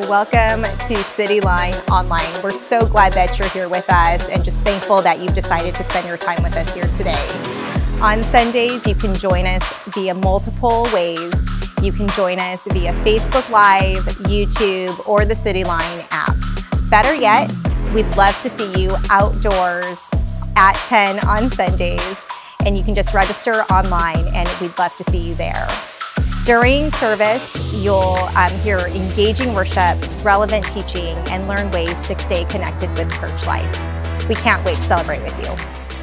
Welcome to Cityline Online. We're so glad that you're here with us and just thankful that you've decided to spend your time with us here today. On Sundays, you can join us via multiple ways. You can join us via Facebook Live, YouTube, or the Cityline app. Better yet, we'd love to see you outdoors at 10 on Sundays, and you can just register online and we'd love to see you there. During service, you'll hear engaging worship, relevant teaching, and learn ways to stay connected with church life. We can't wait to celebrate with you.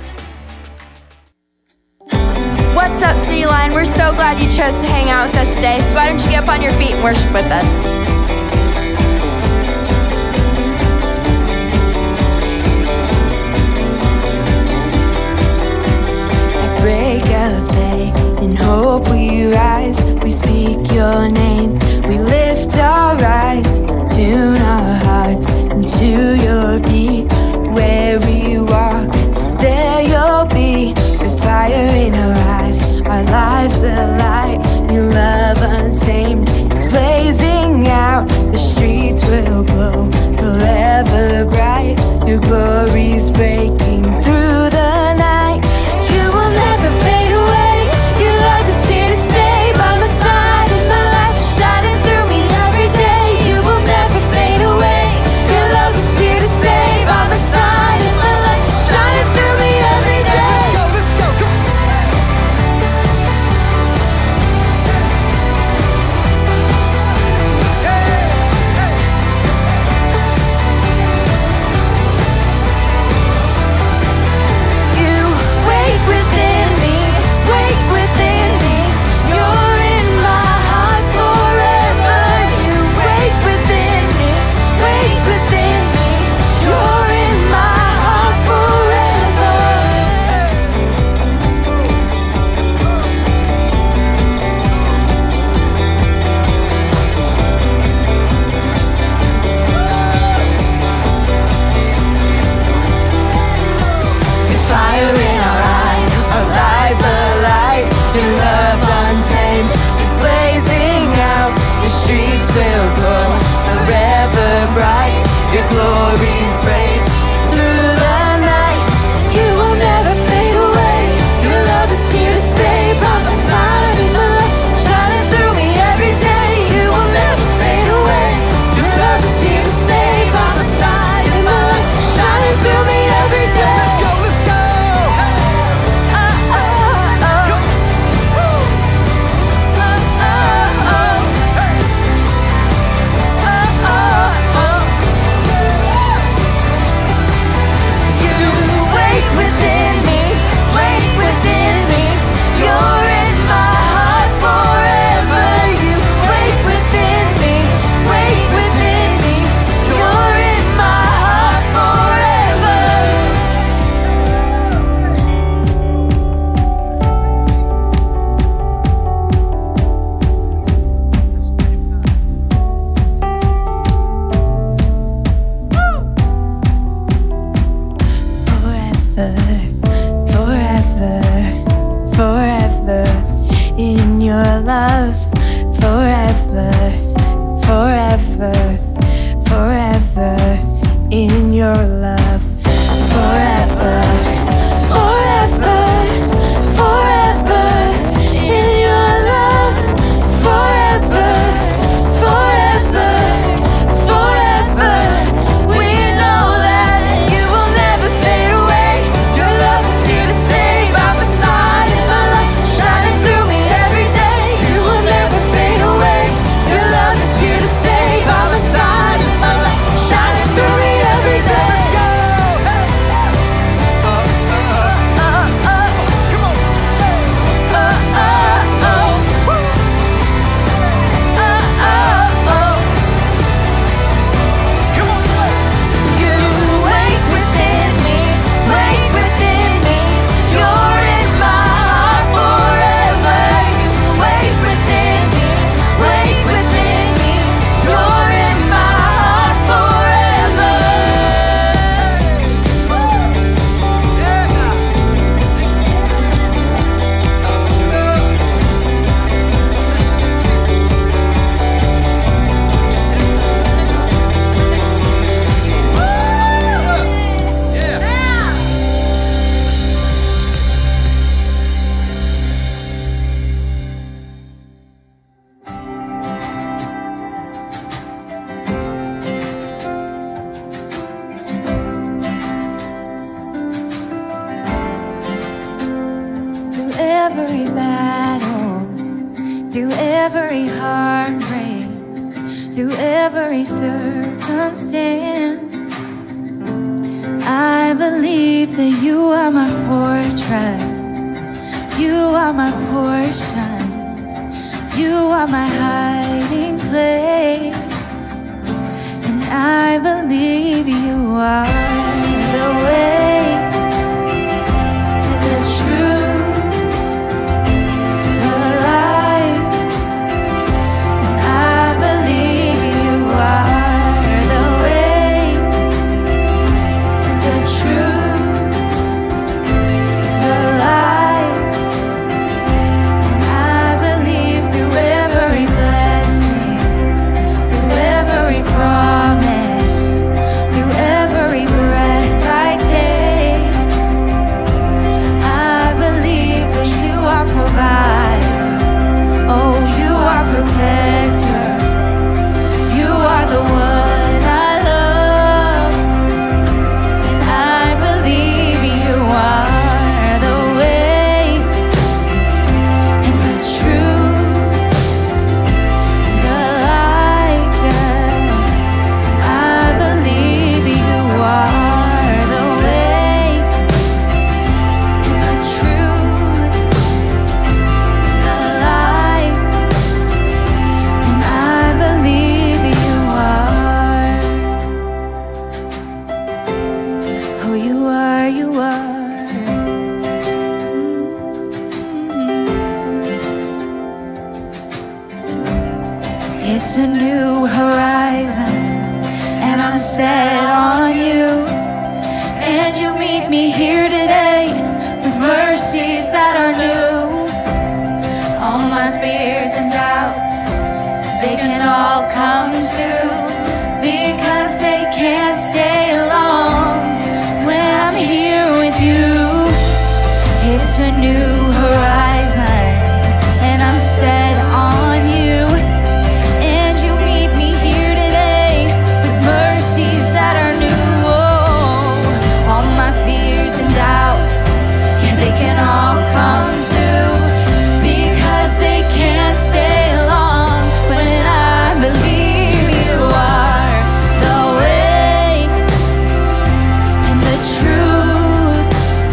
What's up, Cityline? We're so glad you chose to hang out with us today, so why don't you get up on your feet and worship with us? At break of day, in hope we rise, we speak your name, we lift our eyes, tune our hearts into your beat. Where we walk, there you'll be, with fire in our eyes, our lives alight, your love untamed, it's blazing out, the streets will glow, forever bright, your glory's breaking through the night. You will never fade away, your love is here to stay, by my side and my life is shining through me every day. You will never fade away, your love is here to stay, by my side and my life is shining through me every day. Let's go, come on. You wake within me, wake within me. You're in my heart forever. You wake within me, wake within me. You're in my heart forever. With fire in our eyes, our lives alight, your love untamed is blazing out, the streets will glow, forever bright, your glories break through the night. You will never fade away, your love is here to stay, by my side in the light, shining through me every day. You will never fade away, your love is here to stay, by my side in my light, shining through me every day. Let's go, let's go. Forever in your love, forever, forever, forever in your love, forever, forever, forever in your love, forever, forever, forever. We know that you will never fade away, your love is here to stay, by my side in my life, shining through me every day. You will never every battle, through every heartbreak, through every circumstance. I believe that you are my fortress, you are my portion, you are my hiding place. And I believe you are the way, the truth, the light. And I believe you are the way, the truth, the light. And I believe through every blessing, through every promise, through every breath I take, I believe that you are provider, oh, you are protector, you are the one I love. And I believe you are the way, and the truth, the life, yeah. I believe you are the way, and the truth, the life. And I believe you are. Oh, you are, you are. It's a new horizon, and I'm set on you. And you meet me here today with mercies that are new. All my fears and doubts, they can all come true, because they can't stay long when I'm here with you. It's a new horizon, and I'm set on you. And you meet me here today with mercies that are new. Oh, all my fears and doubts, yeah, they can all come true, because they can't stay long when I believe you are the way, and the truth,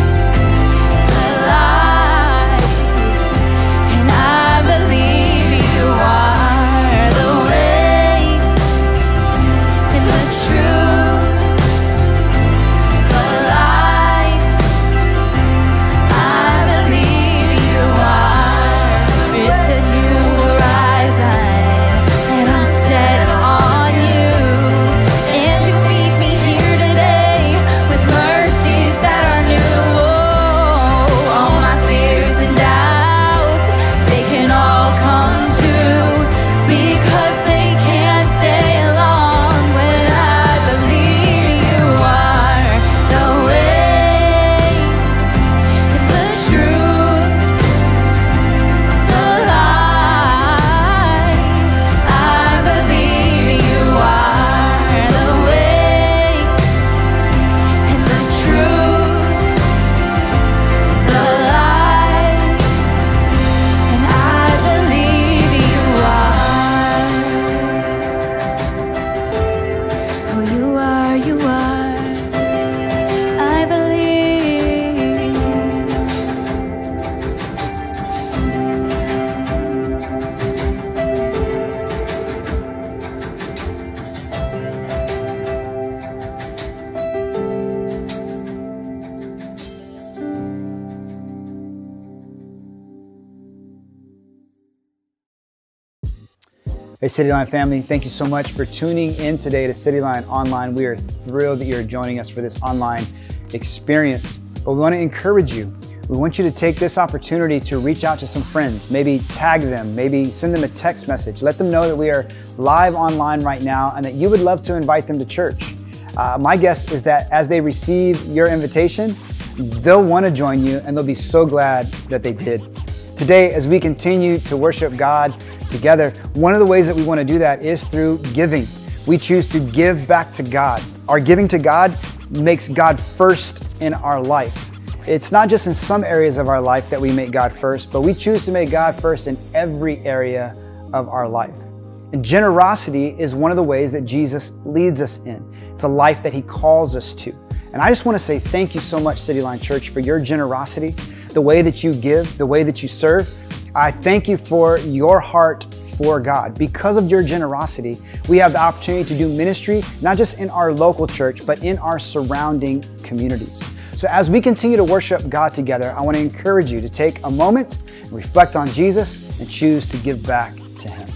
the light. And I believe you are the way, and the truth, the light. I believe you are. It's a new horizon, and I'm set on you. And you meet me here today with mercies that are new. Oh, all my fears and doubts, they can all come true, because they can't stay long when I believe you are the way, the truth, the light. I believe you are the way, and the truth, the light. And I believe you are. Oh, you are, you are. I believe. Hey Cityline family, thank you so much for tuning in today to Cityline Online. We are thrilled that you're joining us for this online experience. But we want to encourage you. We want you to take this opportunity to reach out to some friends, maybe tag them, maybe send them a text message. Let them know that we are live online right now and that you would love to invite them to church. My guess is that as they receive your invitation, they'll want to join you and they'll be so glad that they did. Today, as we continue to worship God together, one of the ways that we want to do that is through giving. We choose to give back to God. Our giving to God makes God first in our life. It's not just in some areas of our life that we make God first, but we choose to make God first in every area of our life. And generosity is one of the ways that Jesus leads us in. It's a life that He calls us to. And I just want to say thank you so much, Cityline Church, for your generosity, the way that you give, the way that you serve. I thank you for your heart for God. Because of your generosity, we have the opportunity to do ministry, not just in our local church, but in our surrounding communities. So as we continue to worship God together, I want to encourage you to take a moment and reflect on Jesus and choose to give back to Him.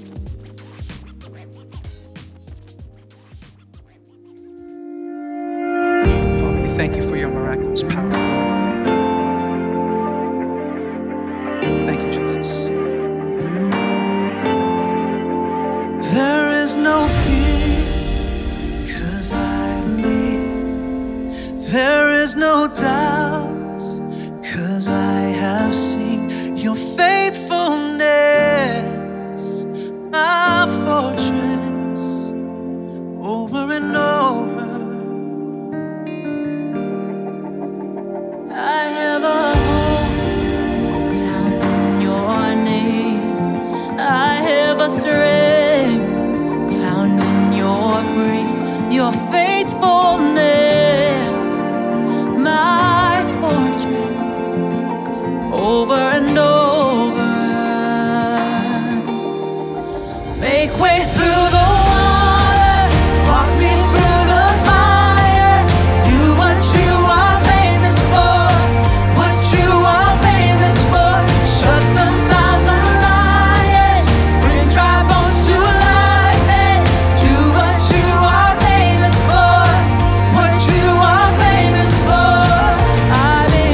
Father, we thank you for your miraculous power. Thank you, Jesus. There is no fear, 'cause I believe. There is no doubt, 'cause I have seen your faithfulness, my fortress, over and over. I have a home found in your name. I have a strength found in your grace, your faithfulness, my fortress, over and over. Make way through the water, walk me through the fire, do what you are famous for, what you are famous for. Shut the mouths of lions, bring dry bones to life, and do what you are famous for, what you are famous for. I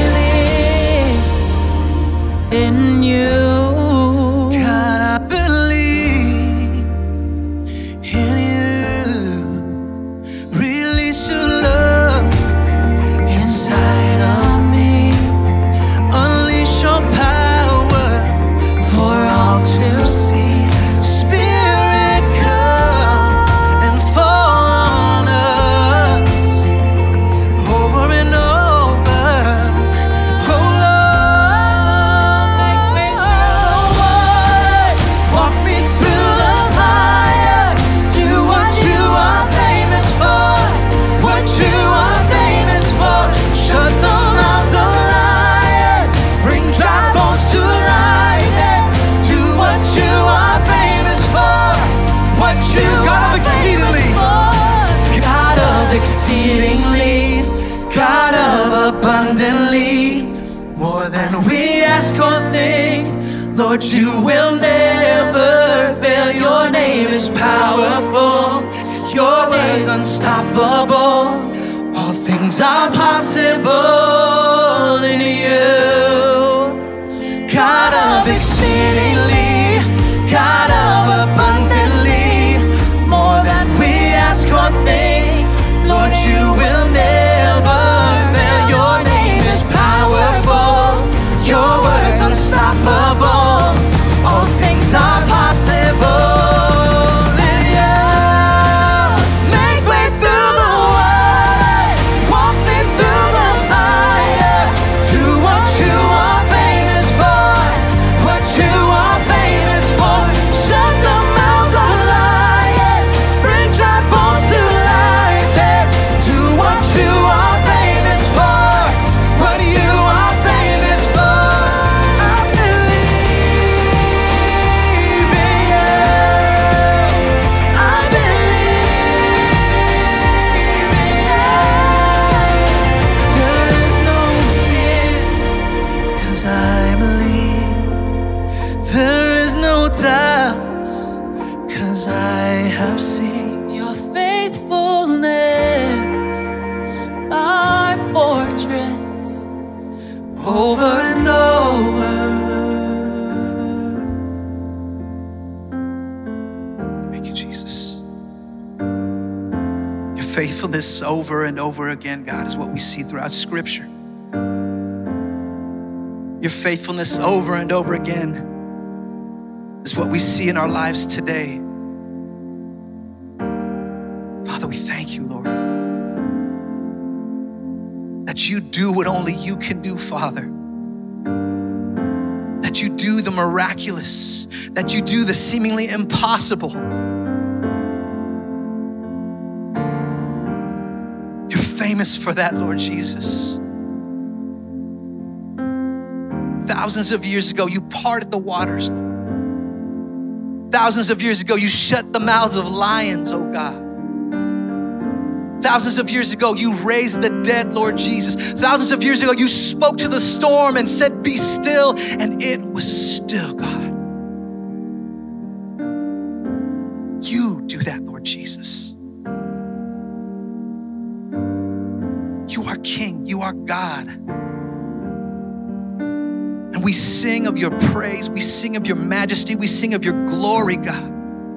believe in you. God, I believe in you. Release your love inside of me. Unleash your power for all to see. Spirit, come and fall on us over and over. Oh Lord, Make way through the Lord, walk me through the fire. Do what you are famous for, what you are famous for. Shut the mouths of lions, bring dry bones to life, and do what you are famous for, what you God of exceedingly, God of exceedingly, God of abundantly, more than we ask or think. Lord, you will never fail. Your name is powerful, your word's unstoppable. All things are possible in you. God of exceedingly, God of abundantly, more than we ask or think. Lord, you will never fail. Your name is powerful, your word's unstoppable. All things are possible in you. Make way through the water, walk me through the fire. Do what you are famous for, what you are famous for. Shut the mouths of lions, bring dry bones to life, and do what you are famous for, what you are famous for. I believe in you. I believe in you. There is no fear, 'cause I believe. There is no doubt, 'cause I have seen your faithfulness, my fortress, over and over. Thank you, Jesus. Your faithfulness over and over again, God, is what we see throughout Scripture. Your faithfulness over and over again is what we see in our lives today. Father, we thank you, Lord, that you do what only you can do, Father. That you do the miraculous, that you do the seemingly impossible. You're famous for that, Lord Jesus. Thousands of years ago, you parted the waters. Thousands of years ago, you shut the mouths of lions, oh God. Thousands of years ago, you raised the dead, Lord Jesus. Thousands of years ago, you spoke to the storm and said, be still, and it was still, God. You do that, Lord Jesus. You are King, you are God. And we sing of your praise, we sing of your majesty, we sing of your glory, God.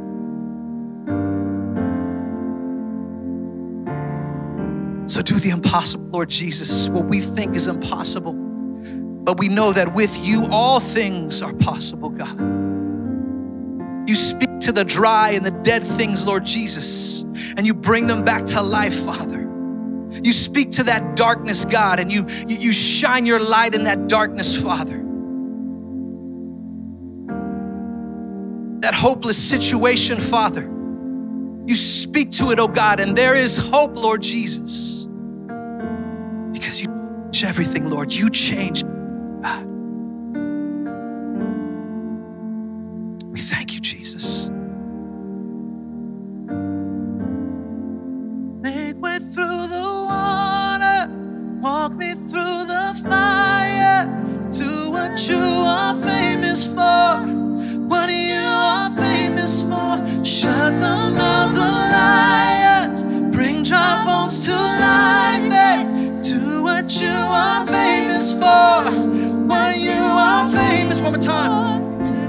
So do the impossible, Lord Jesus, what we think is impossible. But we know that with you, all things are possible, God. You speak to the dry and the dead things, Lord Jesus, and you bring them back to life, Father. You speak to that darkness, God, and you shine your light in that darkness, Father. That hopeless situation, Father, you speak to it, oh God, and there is hope, Lord Jesus. Because you change everything, Lord. You change, God. We thank you, Jesus. Make way through the water, walk me through the fire, do what you are famous for, what you are famous for. Shut the mouths of lions, bring dry bones to life. Do what you are famous for, what you are famous. One more time.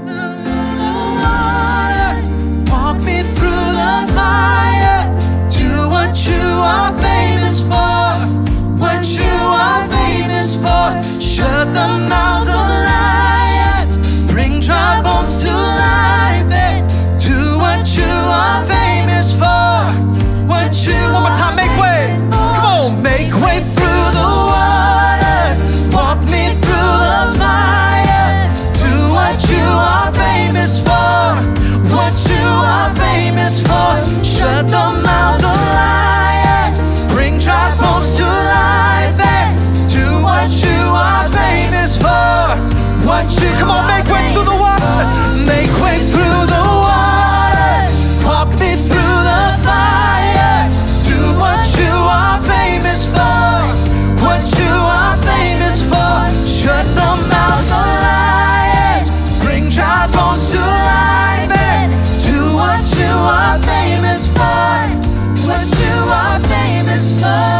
Walk me through the fire, do what you are famous for, what you are famous for. Shut the mouths of lions, bring dry bones to life. Do what you are famous for, what you. One more time, make way. Come on, make way through the water, walk me through the fire. Do what you are famous for, what you are famous for. Shut the mouths of lions, bring dry bones to life. Do what you are famous for, what you. Come on, make way through the water, make way through the water, walk me through the fire. Do what you are famous for, what you are famous for. Shut the mouth of lions, bring dry bones to life. Do what you are famous for, what you are famous for.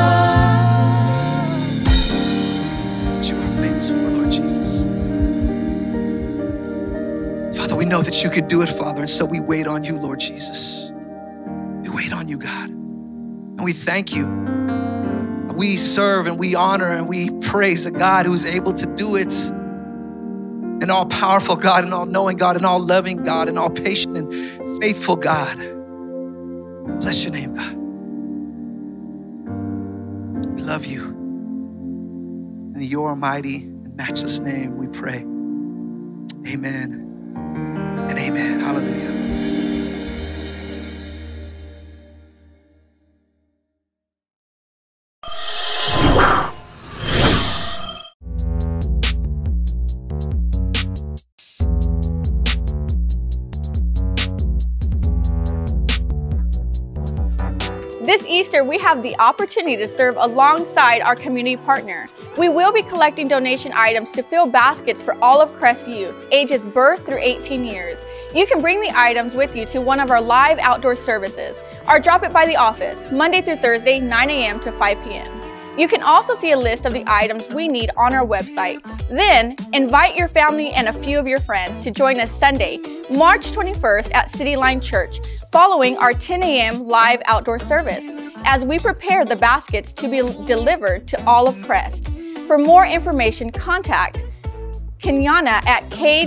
What you are famous for, Lord Jesus. Father, we know that you could do it, Father, and so we wait on you, Lord Jesus. We wait on you, God. And we thank you. We serve and we honor and we praise a God who is able to do it. An all-powerful God, an all-knowing God, an all-loving God, an all-patient and faithful God. Bless your name, God. We love you. In your mighty and matchless name we pray. Amen and amen. Hallelujah. This Easter, we have the opportunity to serve alongside our community partner. We will be collecting donation items to fill baskets for all of Crest youth, ages birth through 18 years. You can bring the items with you to one of our live outdoor services, or drop it by the office, Monday through Thursday, 9 a.m. to 5 p.m. You can also see a list of the items we need on our website. Then, invite your family and a few of your friends to join us Sunday, March 21st at Cityline Church, following our 10 a.m. live outdoor service, as we prepare the baskets to be delivered to all of Crest. For more information, contact Kenyana at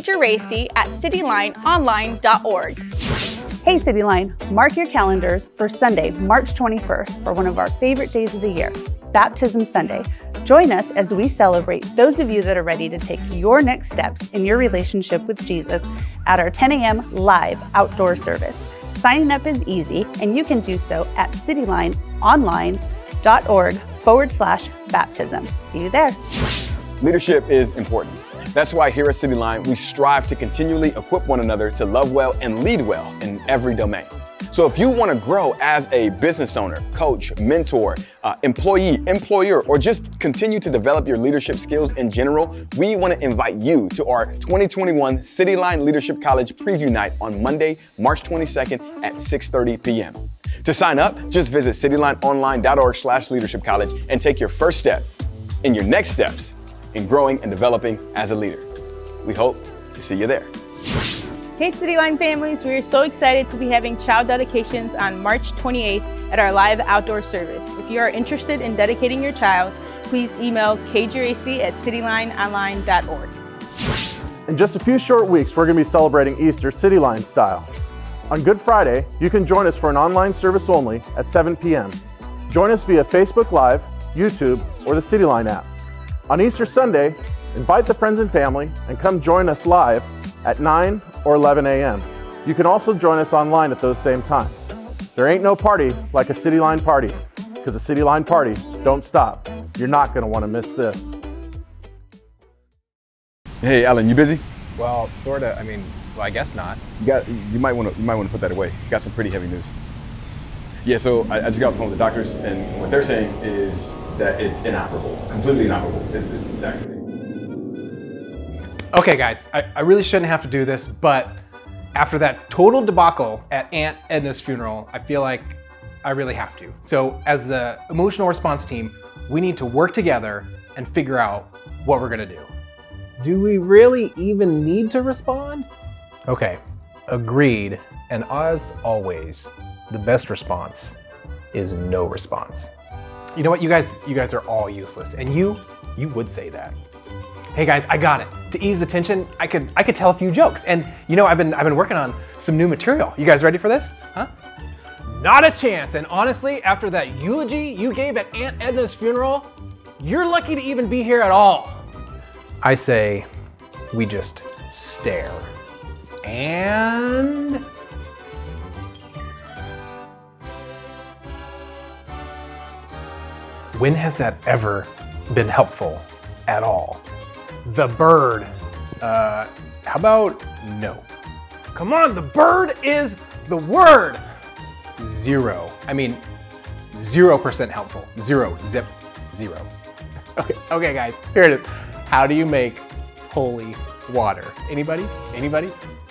kgeracy@citylineonline.org. Hey Cityline, mark your calendars for Sunday, March 21st for one of our favorite days of the year, Baptism Sunday. Join us as we celebrate those of you that are ready to take your next steps in your relationship with Jesus at our 10 a.m. live outdoor service. Signing up is easy, and you can do so at citylineonline.org/baptism. See you there. Leadership is important. That's why here at Cityline, we strive to continually equip one another to love well and lead well in every domain. So if you want to grow as a business owner, coach, mentor, employee, employer, or just continue to develop your leadership skills in general, we want to invite you to our 2021 Cityline Leadership College Preview Night on Monday, March 22nd at 6:30 p.m. To sign up, just visit citylineonline.org/leadership college and take your first step in your next steps in growing and developing as a leader. We hope to see you there. Hey Cityline families, we are so excited to be having child dedications on March 28th at our live outdoor service. If you are interested in dedicating your child, please email kjrac@citylineonline.org. In just a few short weeks, we're going to be celebrating Easter Cityline style. On Good Friday, you can join us for an online service only at 7 p.m. Join us via Facebook Live, YouTube, or the Cityline app. On Easter Sunday, invite the friends and family and come join us live at 9 or 11 a.m. You can also join us online at those same times. There ain't no party like a Cityline party, because a Cityline party don't stop. You're not going to want to miss this. Hey, Alan, you busy? Well, sort of. I mean, well, I guess not. You might want to put that away. You got some pretty heavy news. Yeah, so I just got off the phone with the doctors, and what they're saying is that it's inoperable, completely inoperable. Exactly. Okay, guys, I really shouldn't have to do this, but after that total debacle at Aunt Edna's funeral, I feel like I really have to. So as the emotional response team, we need to work together and figure out what we're gonna do. Do we really even need to respond? Okay, agreed. And as always, the best response is no response. You know what, you guys are all useless, and you would say that. Hey guys, I got it. To ease the tension, I could tell a few jokes. And you know, I've been working on some new material. You guys ready for this? Huh? Not a chance. And honestly, after that eulogy you gave at Aunt Edna's funeral, you're lucky to even be here at all. I say we just stare. And when has that ever been helpful at all? The bird. How about no? Come on, the bird is the word. Zero. I mean, 0% helpful. Zero. Zip. Zero. Okay, guys, here it is. How do you make holy water? Anybody? Anybody?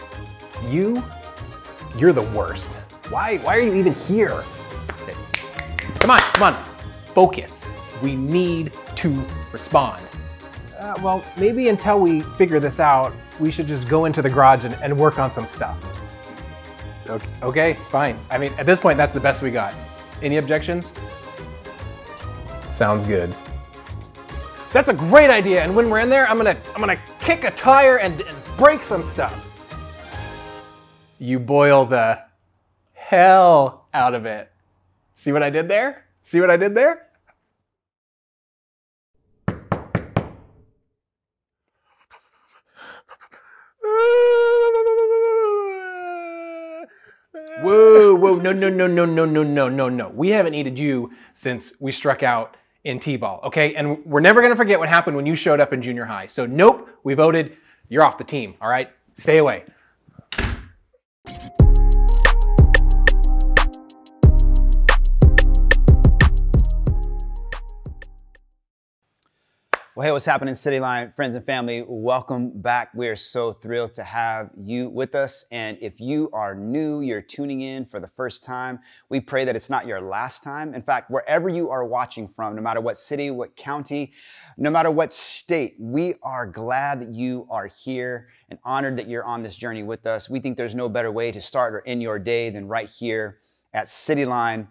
You're the worst. Why are you even here? Come on. Focus. We need to respond. Well, maybe until we figure this out, we should just go into the garage and work on some stuff. Okay, fine. I mean, at this point, that's the best we got. Any objections? Sounds good. That's a great idea, and when we're in there, I'm gonna kick a tire and break some stuff. You boil the hell out of it. See what I did there? See what I did there? Whoa, no. We haven't needed you since we struck out in T-ball, okay? And we're never gonna forget what happened when you showed up in junior high. So nope, we voted, you're off the team, all right? Stay away. Well, hey, what's happening, Cityline friends and family? Welcome back. We are so thrilled to have you with us. And if you are new, you're tuning in for the first time, we pray that it's not your last time. In fact, wherever you are watching from, no matter what city, what county, no matter what state, we are glad that you are here and honored that you're on this journey with us. We think there's no better way to start or end your day than right here at Cityline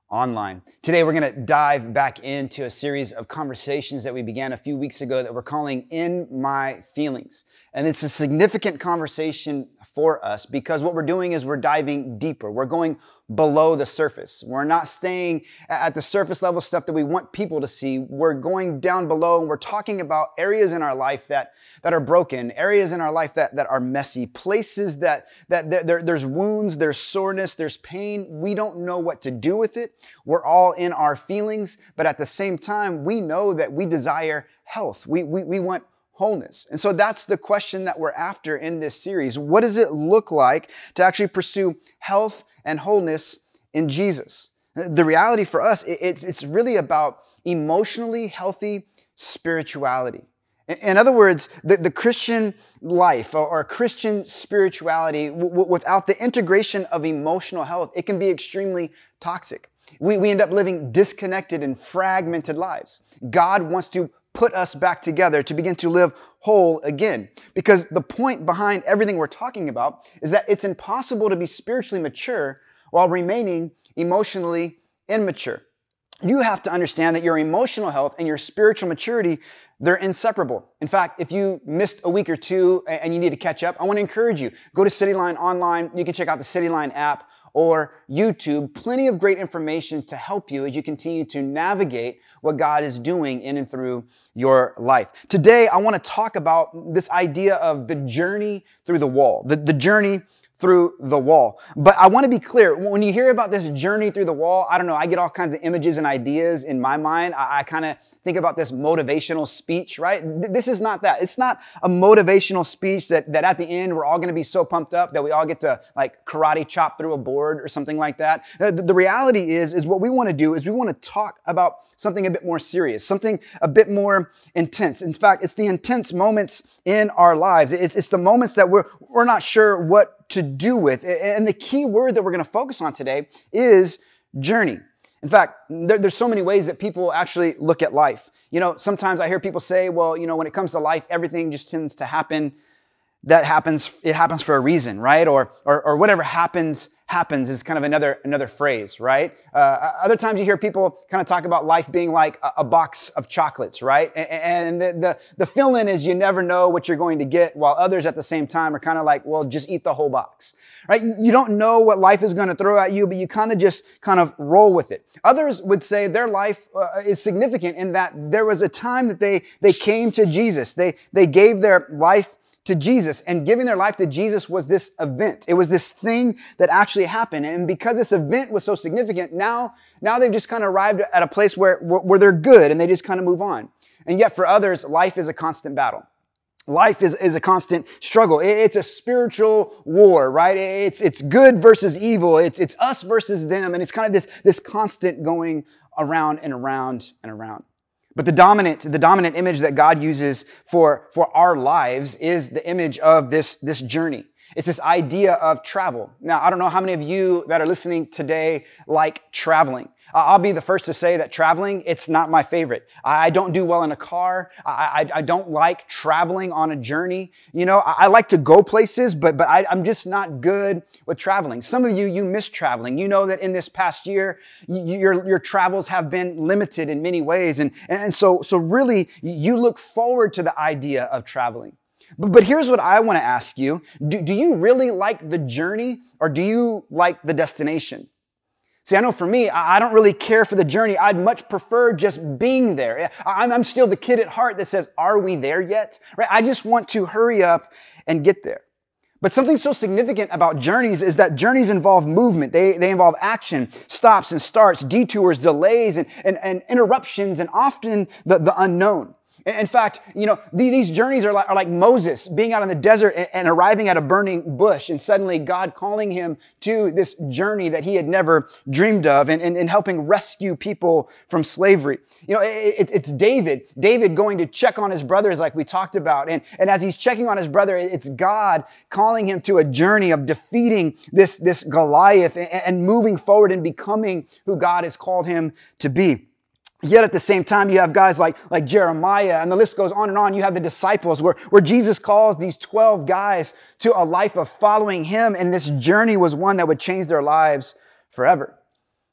online. Today, we're going to dive back into a series of conversations that we began a few weeks ago that we're calling In My Feelings. And it's a significant conversation for us because what we're doing is we're diving deeper. We're going below the surface. We're not staying at the surface level stuff that we want people to see. We're going down below and we're talking about areas in our life that are broken, areas in our life that are messy, places that there's wounds, there's soreness, there's pain. We don't know what to do with it. We're all in our feelings, but at the same time, we know that we desire health. We want wholeness. And so that's the question that we're after in this series. What does it look like to actually pursue health and wholeness in Jesus? The reality for us, it's really about emotionally healthy spirituality. In other words, the Christian life or Christian spirituality without the integration of emotional health, it can be extremely toxic. We end up living disconnected and fragmented lives. God wants to put us back together to begin to live whole again. Because the point behind everything we're talking about is that it's impossible to be spiritually mature while remaining emotionally immature. You have to understand that your emotional health and your spiritual maturity, they're inseparable. In fact, if you missed a week or two and you need to catch up, I want to encourage you. Go to Cityline online. You can check out the Cityline app or YouTube. Plenty of great information to help you as you continue to navigate what God is doing in and through your life. Today, I want to talk about this idea of the journey through the wall, the journey through the wall. But I want to be clear, when you hear about this journey through the wall, I don't know, I get all kinds of images and ideas in my mind. I kind of think about this motivational speech, right? This is not that. It's not a motivational speech that at the end we're all going to be so pumped up that we all get to like karate chop through a board or something like that. The reality is what we want to do is we want to talk about something a bit more serious, something a bit more intense. In fact, it's the intense moments in our lives. It's the moments that we're not sure what to do with. And the key word that we're going to focus on today is journey. In fact, there's so many ways that people actually look at life. You know, sometimes I hear people say, well, you know, when it comes to life, everything just tends to happen. It happens for a reason, right? Or whatever happens is kind of another phrase, right? Other times you hear people kind of talk about life being like a box of chocolates, right? And the fill-in is you never know what you're going to get, while others at the same time are kind of like, well, just eat the whole box, right? You don't know what life is going to throw at you, but you kind of roll with it. Others would say their life is significant in that there was a time that they came to Jesus. They gave their life to Jesus, and giving their life to Jesus was this event. It was this thing that actually happened. And because this event was so significant, now they've just kind of arrived at a place where they're good and they just kind of move on. And yet for others, life is a constant battle. Life is a constant struggle. It's a spiritual war, right? It's good versus evil. It's us versus them. And it's kind of this constant going around and around and around. But the dominant image that God uses for our lives is the image of this journey. It's this idea of travel. Now, I don't know how many of you that are listening today like traveling. I'll be the first to say that traveling, it's not my favorite. I don't do well in a car. I don't like traveling on a journey. You know, I like to go places, but I'm just not good with traveling. Some of you miss traveling. You know that in this past year, your travels have been limited in many ways. And so really, you look forward to the idea of traveling. But here's what I want to ask you. Do you really like the journey or do you like the destination? See, I know for me, I don't really care for the journey. I'd much prefer just being there. I'm still the kid at heart that says, are we there yet? Right? I just want to hurry up and get there. But something so significant about journeys is that journeys involve movement. They involve action, stops and starts, detours, delays, and interruptions, and often the unknown. In fact, you know, these journeys are like Moses being out in the desert and arriving at a burning bush, and suddenly God calling him to this journey that he had never dreamed of and helping rescue people from slavery. You know, it's David going to check on his brothers like we talked about. And as he's checking on his brother, it's God calling him to a journey of defeating this Goliath and moving forward and becoming who God has called him to be. Yet at the same time, you have guys like Jeremiah, and the list goes on and on. You have the disciples where Jesus calls these 12 guys to a life of following him, and this journey was one that would change their lives forever.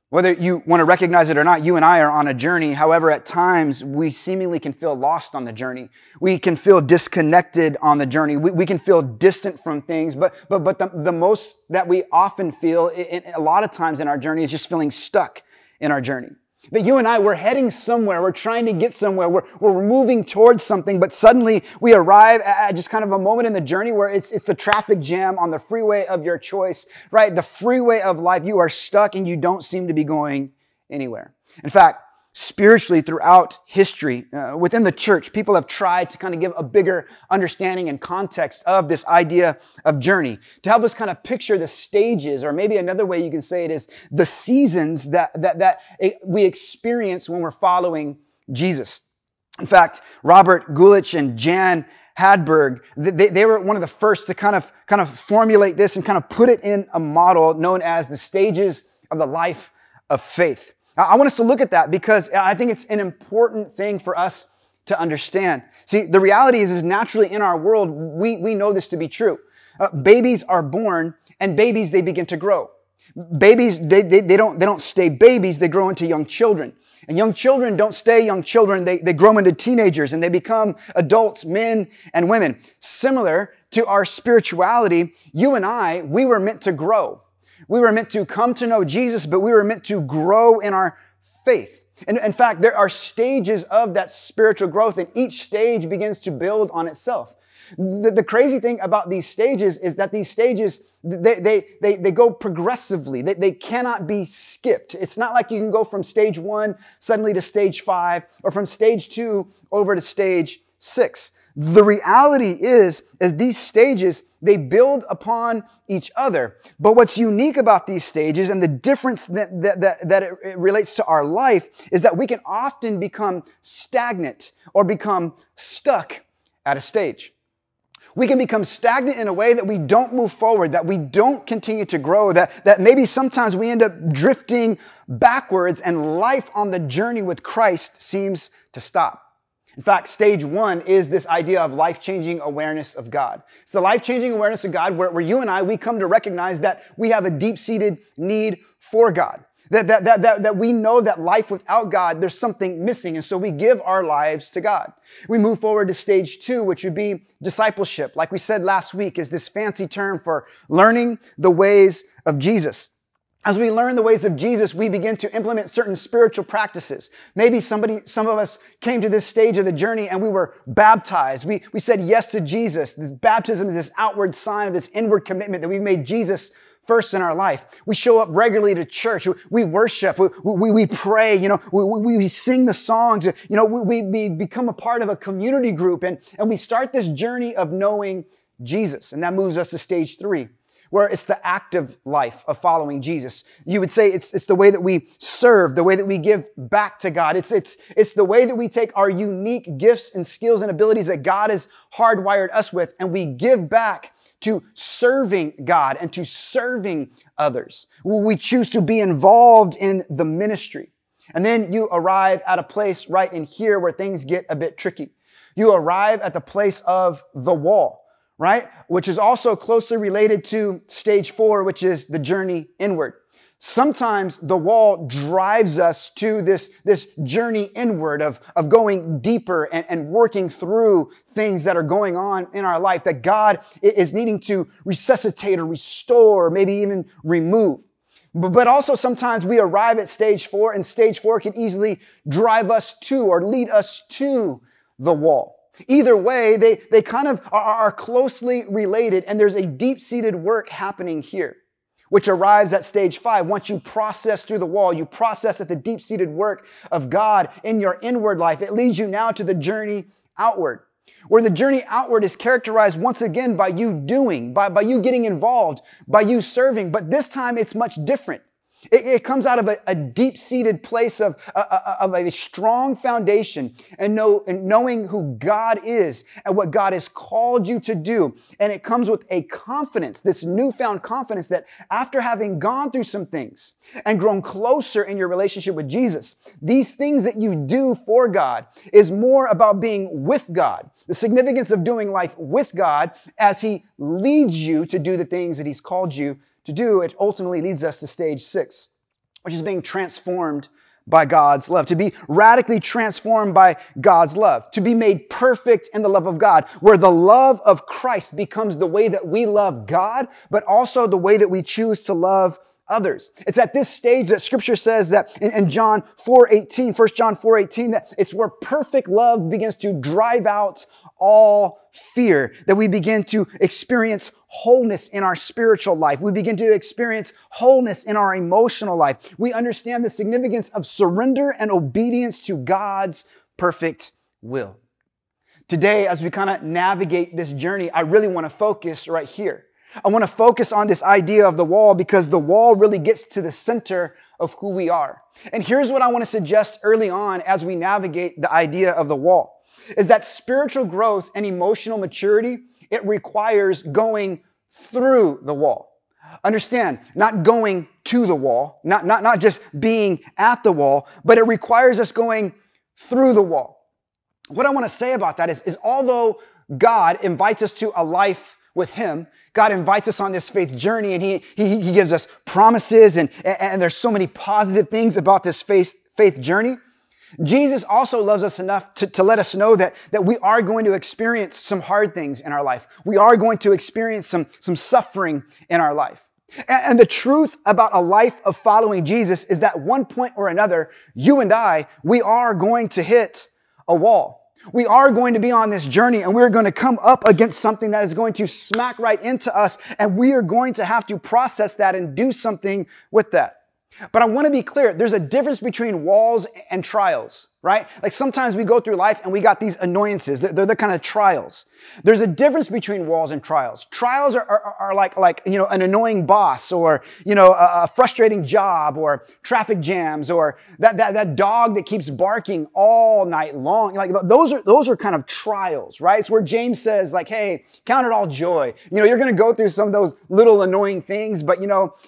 Whether you want to recognize it or not, you and I are on a journey. However, at times, we seemingly can feel lost on the journey. We can feel disconnected on the journey. We can feel distant from things. But the most that we often feel a lot of times in our journey is just feeling stuck in our journey. That you and I, we're heading somewhere. We're trying to get somewhere. We're moving towards something, but suddenly we arrive at just kind of a moment in the journey where it's the traffic jam on the freeway of your choice, right? The freeway of life. You are stuck and you don't seem to be going anywhere. In fact, spiritually throughout history, within the church, people have tried to kind of give a bigger understanding and context of this idea of journey to help us kind of picture the stages, or maybe another way you can say it is the seasons that we experience when we're following Jesus. In fact, Robert Guelich and Jan Hadberg, they were one of the first to kind of formulate this and kind of put it in a model known as the stages of the life of faith. I want us to look at that because I think it's an important thing for us to understand. See, the reality is naturally in our world, we know this to be true. Babies are born and babies, they begin to grow. Babies, they don't stay babies, they grow into young children. And young children don't stay young children, they grow into teenagers and they become adults, men and women. Similar to our spirituality, you and I, we were meant to grow. We were meant to come to know Jesus, but we were meant to grow in our faith. And in fact, there are stages of that spiritual growth, and each stage begins to build on itself. The crazy thing about these stages is that these stages, they go progressively. They cannot be skipped. It's not like you can go from stage 1 suddenly to stage 5, or from stage 2 over to stage 6. The reality is these stages, they build upon each other. But what's unique about these stages and the difference that it relates to our life is that we can often become stagnant or become stuck at a stage. We can become stagnant in a way that we don't move forward, that we don't continue to grow, that maybe sometimes we end up drifting backwards and life on the journey with Christ seems to stop. In fact, stage 1 is this idea of life-changing awareness of God. It's the life-changing awareness of God where you and I, we come to recognize that we have a deep-seated need for God. That we know that life without God, there's something missing. And so we give our lives to God. We move forward to stage 2, which would be discipleship. Like we said last week, is this fancy term for learning the ways of Jesus. As we learn the ways of Jesus, we begin to implement certain spiritual practices. Maybe some of us came to this stage of the journey and we were baptized. We said yes to Jesus. This baptism is this outward sign of this inward commitment that we've made Jesus first in our life. We show up regularly to church. We worship. We pray. We sing the songs. We become a part of a community group and we start this journey of knowing Jesus. And that moves us to stage 3. Where it's the active life of following Jesus. You would say it's the way that we serve, the way that we give back to God. It's the way that we take our unique gifts and skills and abilities that God has hardwired us with, and we give back to serving God and to serving others. We choose to be involved in the ministry. And then you arrive at a place right in here where things get a bit tricky. You arrive at the place of the wall. Right? Which is also closely related to stage 4, which is the journey inward. Sometimes the wall drives us to this journey inward of going deeper and working through things that are going on in our life that God is needing to resuscitate or restore, or maybe even remove. But also sometimes we arrive at stage 4, and stage 4 can easily drive us to or lead us to the wall. Either way, they kind of are closely related, and there's a deep-seated work happening here, which arrives at stage 5. Once you process through the wall, you process at the deep-seated work of God in your inward life. It leads you now to the journey outward, where the journey outward is characterized once again by you doing, by you getting involved, by you serving, but this time it's much different. It comes out of a deep-seated place of a strong foundation and knowing who God is and what God has called you to do. And it comes with a confidence, this newfound confidence that after having gone through some things and grown closer in your relationship with Jesus, these things that you do for God is more about being with God. The significance of doing life with God as He leads you to do the things that He's called you to do. It ultimately leads us to stage 6, which is being transformed by God's love, to be radically transformed by God's love, to be made perfect in the love of God, where the love of Christ becomes the way that we love God, but also the way that we choose to love others. It's at this stage that Scripture says that in John 4:18, 1 John 4:18, that it's where perfect love begins to drive out all fear, that we begin to experience wholeness in our spiritual life. We begin to experience wholeness in our emotional life. We understand the significance of surrender and obedience to God's perfect will. Today, as we kind of navigate this journey, I really want to focus right here. I want to focus on this idea of the wall because the wall really gets to the center of who we are. And here's what I want to suggest early on as we navigate the idea of the wall, is that spiritual growth and emotional maturity, it requires going through the wall. Understand, not going to the wall, not just being at the wall, but it requires us going through the wall. What I want to say about that is although God invites us to a life with Him, God invites us on this faith journey, and He gives us promises, and there's so many positive things about this faith journey. Jesus also loves us enough to let us know that we are going to experience some hard things in our life. We are going to experience some suffering in our life. And the truth about a life of following Jesus is that at one point or another, you and I, we are going to hit a wall. We are going to be on this journey, and we're going to come up against something that is going to smack right into us, and we are going to have to process that and do something with that. But I want to be clear, there's a difference between walls and trials, right? Like sometimes we go through life and we got these annoyances. They're the kind of trials. There's a difference between walls and trials. Trials are like an annoying boss, or a frustrating job, or traffic jams, or that dog that keeps barking all night long. Like those are kind of trials, right? It's where James says, like, hey, count it all joy. You're going to go through some of those little annoying things, but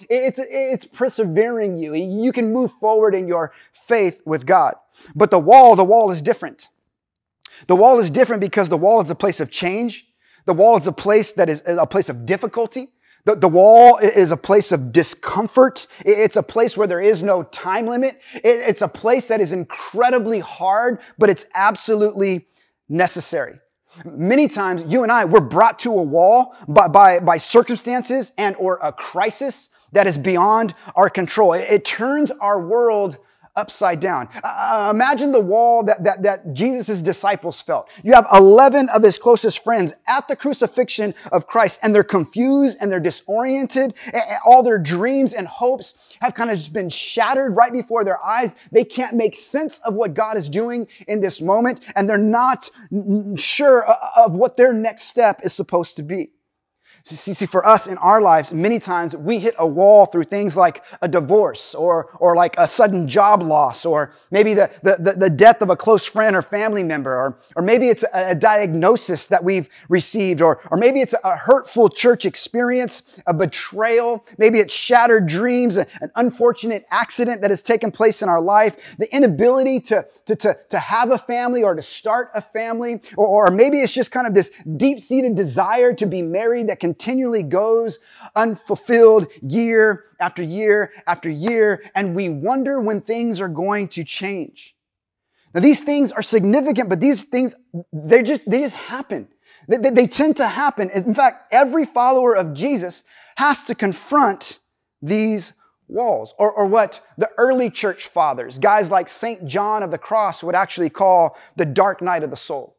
it's persevering you. You can move forward in your faith with God. But the wall is different. The wall is different because the wall is a place of change. The wall is a place that is a place of difficulty. The wall is a place of discomfort. It's a place where there is no time limit. It's a place that is incredibly hard, but it's absolutely necessary. Many times, you and I, we're brought to a wall by circumstances and or a crisis that is beyond our control. It turns our world upside down. Imagine the wall that Jesus' disciples felt. You have 11 of his closest friends at the crucifixion of Christ, and they're confused and they're disoriented. All their dreams and hopes have kind of just been shattered right before their eyes. They can't make sense of what God is doing in this moment, and they're not sure of what their next step is supposed to be. See, for us in our lives, many times we hit a wall through things like a divorce or like a sudden job loss, or maybe the death of a close friend or family member, or maybe it's a diagnosis that we've received, or maybe it's a hurtful church experience, a betrayal, maybe it's shattered dreams, an unfortunate accident that has taken place in our life, the inability to have a family or to start a family, or maybe it's just kind of this deep-seated desire to be married that continually goes unfulfilled year after year after year, and we wonder when things are going to change. Now, these things are significant, but these things, they just happen. They tend to happen. In fact, every follower of Jesus has to confront these walls, or what the early church fathers, guys like St. John of the Cross, would actually call the dark night of the soul.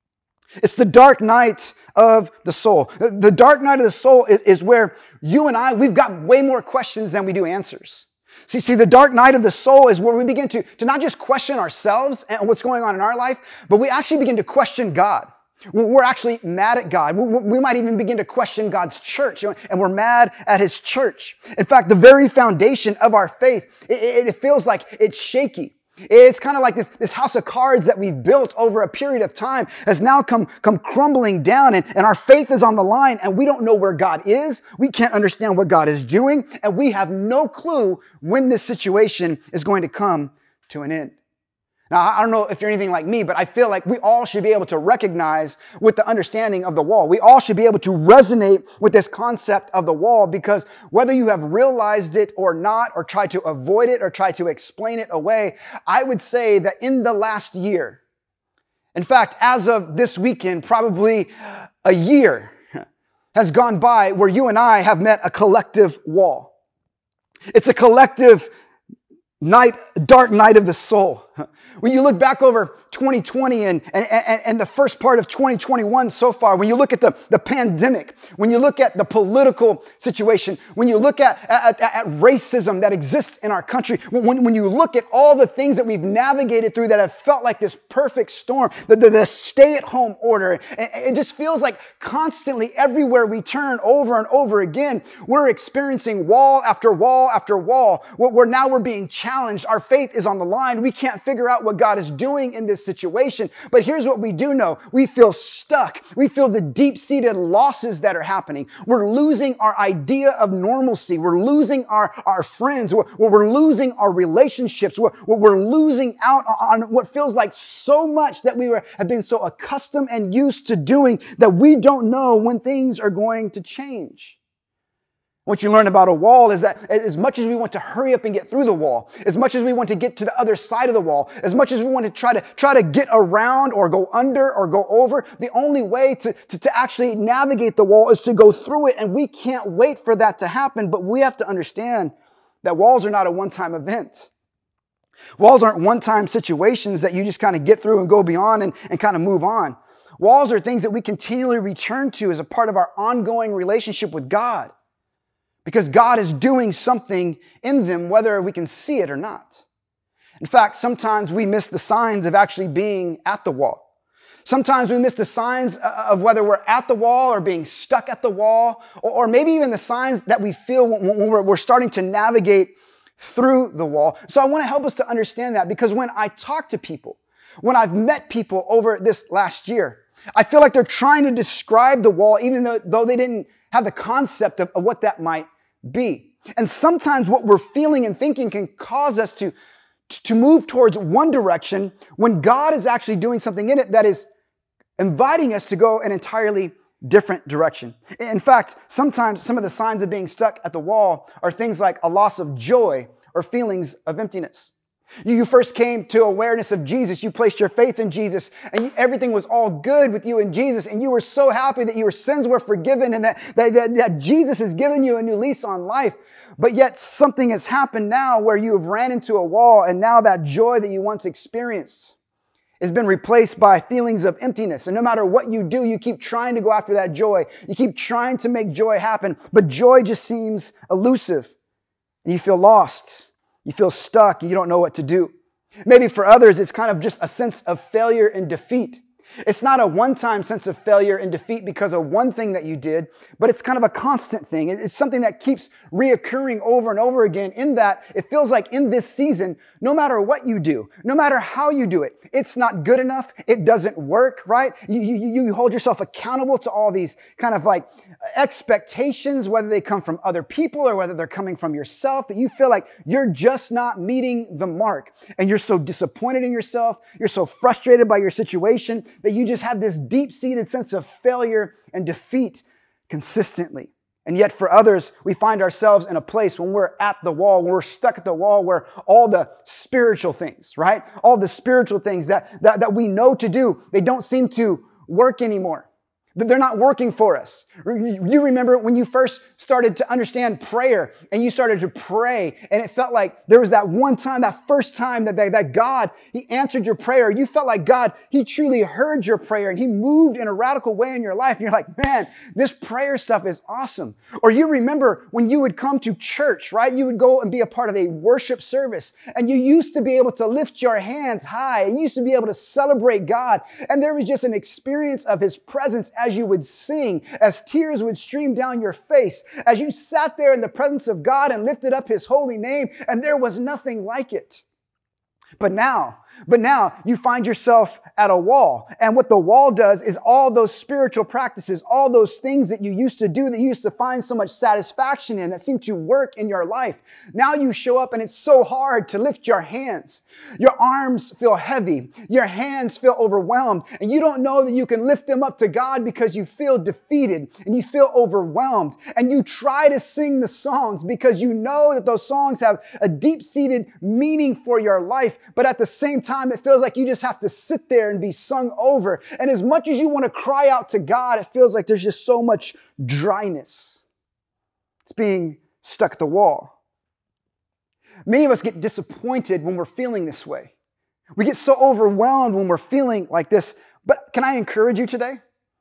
It's the dark night of the soul. The dark night of the soul is where you and I, we've got way more questions than we do answers. See, the dark night of the soul is where we begin to not just question ourselves and what's going on in our life, but we actually begin to question God. We're actually mad at God. We might even begin to question God's church, and we're mad at His church. In fact, the very foundation of our faith, it feels like it's shaky. It's kind of like this house of cards that we've built over a period of time has now come crumbling down, and our faith is on the line, and we don't know where God is. We can't understand what God is doing, and we have no clue when this situation is going to come to an end. Now, I don't know if you're anything like me, but I feel like we all should be able to recognize with the understanding of the wall. We all should be able to resonate with this concept of the wall, because whether you have realized it or not, or tried to avoid it or try to explain it away, I would say that in the last year, in fact, as of this weekend, probably a year has gone by where you and I have met a collective wall. It's a collective dark night of the soul. When you look back over 2020 and the first part of 2021 so far, when you look at the pandemic, when you look at the political situation, when you look at racism that exists in our country, when you look at all the things that we've navigated through that have felt like this perfect storm, the stay-at-home order, it just feels like constantly everywhere we turn over and over again, we're experiencing wall after wall after wall, where now we're being challenged. Our faith is on the line. We can't figure out what God is doing in this situation. But here's what we do know. We feel stuck. We feel the deep-seated losses that are happening. We're losing our idea of normalcy. We're losing our friends. We're losing our relationships. We're losing out on what feels like so much that we have been so accustomed and used to doing that we don't know when things are going to change. What you learn about a wall is that as much as we want to hurry up and get through the wall, as much as we want to get to the other side of the wall, as much as we want to try to get around or go under or go over, the only way to actually navigate the wall is to go through it. And we can't wait for that to happen. But we have to understand that walls are not a one-time event. Walls aren't one-time situations that you just kind of get through and go beyond and kind of move on. Walls are things that we continually return to as a part of our ongoing relationship with God, because God is doing something in them, whether we can see it or not. In fact, sometimes we miss the signs of actually being at the wall. Sometimes we miss the signs of whether we're at the wall or being stuck at the wall, or maybe even the signs that we feel when we're starting to navigate through the wall. So I want to help us to understand that, because when I talk to people, when I've met people over this last year, I feel like they're trying to describe the wall, even though they didn't have the concept of what that might be. And sometimes what we're feeling and thinking can cause us to move towards one direction when God is actually doing something in it that is inviting us to go an entirely different direction. In fact, sometimes some of the signs of being stuck at the wall are things like a loss of joy or feelings of emptiness. You first came to awareness of Jesus. You placed your faith in Jesus, and everything was all good with you in Jesus. And you were so happy that your sins were forgiven and that Jesus has given you a new lease on life. But yet something has happened now where you have ran into a wall, and now that joy that you once experienced has been replaced by feelings of emptiness. And no matter what you do, you keep trying to go after that joy. You keep trying to make joy happen, but joy just seems elusive, and you feel lost. You feel stuck, and you don't know what to do. Maybe for others, it's kind of just a sense of failure and defeat. It's not a one-time sense of failure and defeat because of one thing that you did, but it's kind of a constant thing. It's something that keeps reoccurring over and over again, in that it feels like in this season, no matter what you do, no matter how you do it, it's not good enough. It doesn't work, right? You hold yourself accountable to all these kind of like expectations, whether they come from other people or whether they're coming from yourself, that you feel like you're just not meeting the mark. And you're so disappointed in yourself. You're so frustrated by your situation that you just have this deep-seated sense of failure and defeat consistently. And yet for others, we find ourselves in a place when we're at the wall, when we're stuck at the wall, where all the spiritual things, right? All the spiritual things that we know to do, they don't seem to work anymore. They're not working for us. You remember when you first started to understand prayer and you started to pray, and it felt like there was that one time, that first time that God, He answered your prayer. You felt like God, He truly heard your prayer and He moved in a radical way in your life. And you're like, man, this prayer stuff is awesome. Or you remember when you would come to church, right? You would go and be a part of a worship service, and you used to be able to lift your hands high and you used to be able to celebrate God. And there was just an experience of His presence as you would sing, as tears would stream down your face, as you sat there in the presence of God and lifted up His holy name, and there was nothing like it. But now you find yourself at a wall. And what the wall does is all those spiritual practices, all those things that you used to do, that you used to find so much satisfaction in, that seem to work in your life. Now you show up and it's so hard to lift your hands. Your arms feel heavy. Your hands feel overwhelmed. And you don't know that you can lift them up to God because you feel defeated and you feel overwhelmed. And you try to sing the songs because you know that those songs have a deep-seated meaning for your life. But at the same time, it feels like you just have to sit there and be sung over. And as much as you want to cry out to God, it feels like there's just so much dryness. It's being stuck at the wall. Many of us get disappointed when we're feeling this way. We get so overwhelmed when we're feeling like this. But can I encourage you today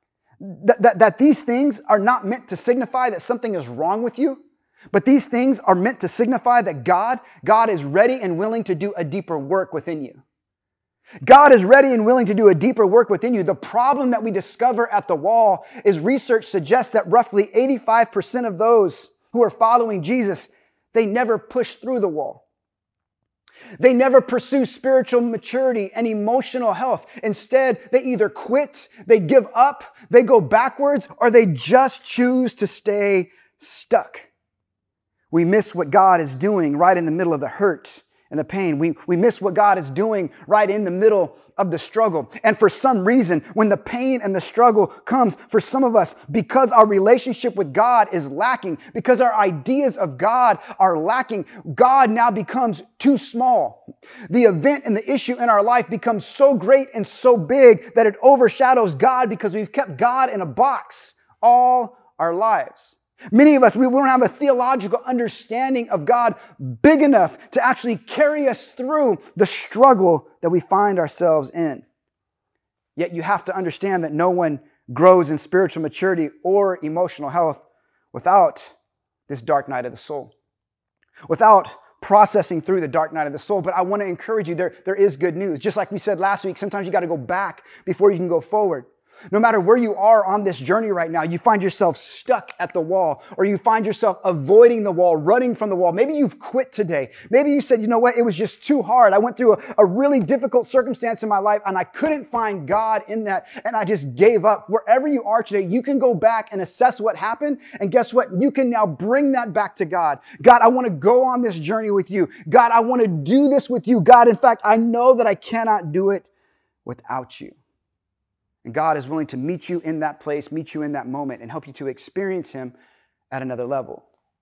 that these things are not meant to signify that something is wrong with you? But these things are meant to signify that God is ready and willing to do a deeper work within you. God is ready and willing to do a deeper work within you. The problem that we discover at the wall is research suggests that roughly 85% of those who are following Jesus, they never push through the wall. They never pursue spiritual maturity and emotional health. Instead, they either quit, they give up, they go backwards, or they just choose to stay stuck. We miss what God is doing right in the middle of the hurt and the pain. We miss what God is doing right in the middle of the struggle. And for some reason, when the pain and the struggle comes, for some of us, because our relationship with God is lacking, because our ideas of God are lacking, God now becomes too small. The event and the issue in our life becomes so great and so big that it overshadows God because we've kept God in a box all our lives. Many of us, we don't have a theological understanding of God big enough to actually carry us through the struggle that we find ourselves in. Yet you have to understand that no one grows in spiritual maturity or emotional health without this dark night of the soul, without processing through the dark night of the soul. But I want to encourage you, there is good news. Just like we said last week, sometimes you got to go back before you can go forward. No matter where you are on this journey right now, you find yourself stuck at the wall, or you find yourself avoiding the wall, running from the wall. Maybe you've quit today. Maybe you said, you know what, it was just too hard. I went through a really difficult circumstance in my life and I couldn't find God in that, and I just gave up. Wherever you are today, you can go back and assess what happened, and guess what? You can now bring that back to God. God, I want to go on this journey with you. God, I want to do this with you. God, in fact, I know that I cannot do it without you. And God is willing to meet you in that place, meet you in that moment, and help you to experience Him at another level.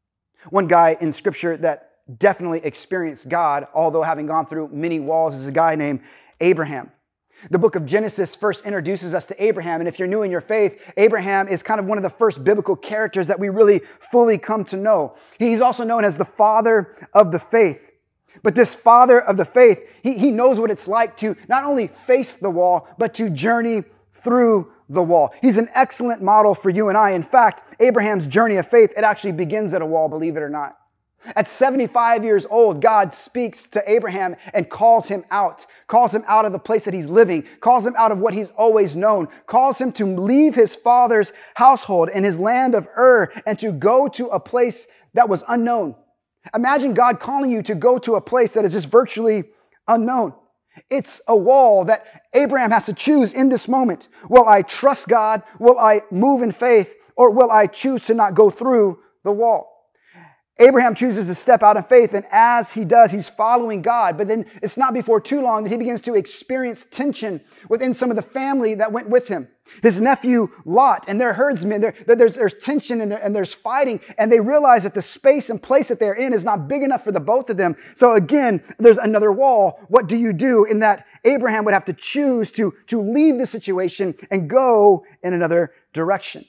One guy in Scripture that definitely experienced God, although having gone through many walls, is a guy named Abraham. The book of Genesis first introduces us to Abraham. And if you're new in your faith, Abraham is kind of one of the first biblical characters that we really fully come to know. He's also known as the father of the faith. But this father of the faith, he knows what it's like to not only face the wall, but to journey through the wall. He's an excellent model for you and I. In fact, Abraham's journey of faith, it actually begins at a wall, believe it or not. At 75 years old, God speaks to Abraham and calls him out of the place that he's living, calls him out of what he's always known, calls him to leave his father's household and his land of Ur and to go to a place that was unknown. Imagine God calling you to go to a place that is just virtually unknown. It's a wall that Abraham has to choose in this moment. Will I trust God? Will I move in faith? Or will I choose to not go through the wall? Abraham chooses to step out in faith, and as he does, he's following God. But then it's not before too long that he begins to experience tension within some of the family that went with him. His nephew Lot and their herdsmen, there's tension and there's fighting, and they realize that the space and place that they're in is not big enough for the both of them. So again, there's another wall. What do you do? In that Abraham would have to choose to leave the situation and go in another direction.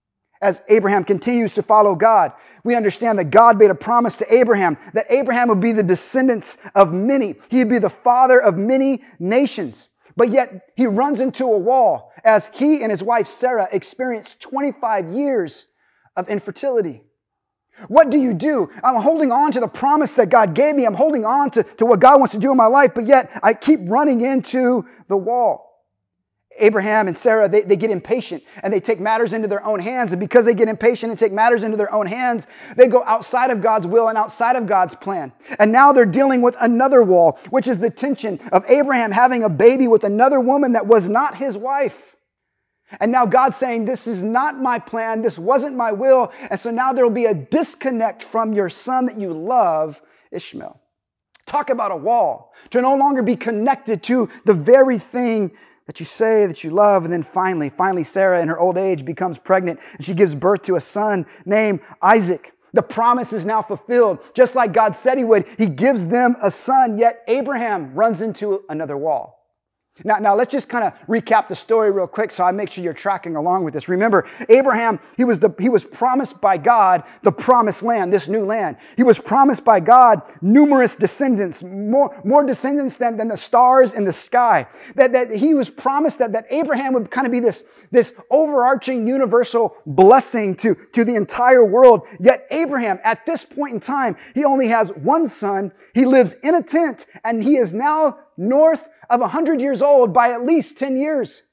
As Abraham continues to follow God, we understand that God made a promise to Abraham that Abraham would be the descendants of many. He'd be the father of many nations. But yet he runs into a wall as he and his wife Sarah experience 25 years of infertility. What do you do? I'm holding on to the promise that God gave me. I'm holding on to what God wants to do in my life, but yet I keep running into the wall. Abraham and Sarah, they get impatient and they take matters into their own hands. And because they get impatient and take matters into their own hands, they go outside of God's will and outside of God's plan. And now they're dealing with another wall, which is the tension of Abraham having a baby with another woman that was not his wife. And now God's saying, this is not my plan. This wasn't my will. And so now there will be a disconnect from your son that you love, Ishmael. Talk about a wall. To no longer be connected to the very thing that you say that you love. And then finally, Sarah in her old age becomes pregnant and she gives birth to a son named Isaac. The promise is now fulfilled. Just like God said he would, he gives them a son, yet Abraham runs into another wall. Now let's just kind of recap the story real quick so I make sure you're tracking along with this. Remember, Abraham, he was promised by God the promised land, this new land. He was promised by God numerous descendants, more descendants than the stars in the sky. That he was promised that Abraham would kind of be this overarching universal blessing to the entire world. Yet Abraham, at this point in time, he only has one son. He lives in a tent and he is now north of 100 years old by at least 10 years.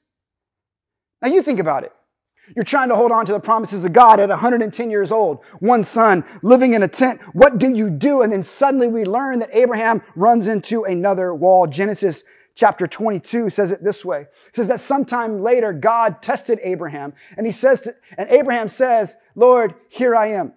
Now you think about it. You're trying to hold on to the promises of God at 110 years old. One son living in a tent. What do you do? And then suddenly we learn that Abraham runs into another wall. Genesis chapter 22 says it this way. It says that sometime later God tested Abraham and Abraham says, Lord, here I am.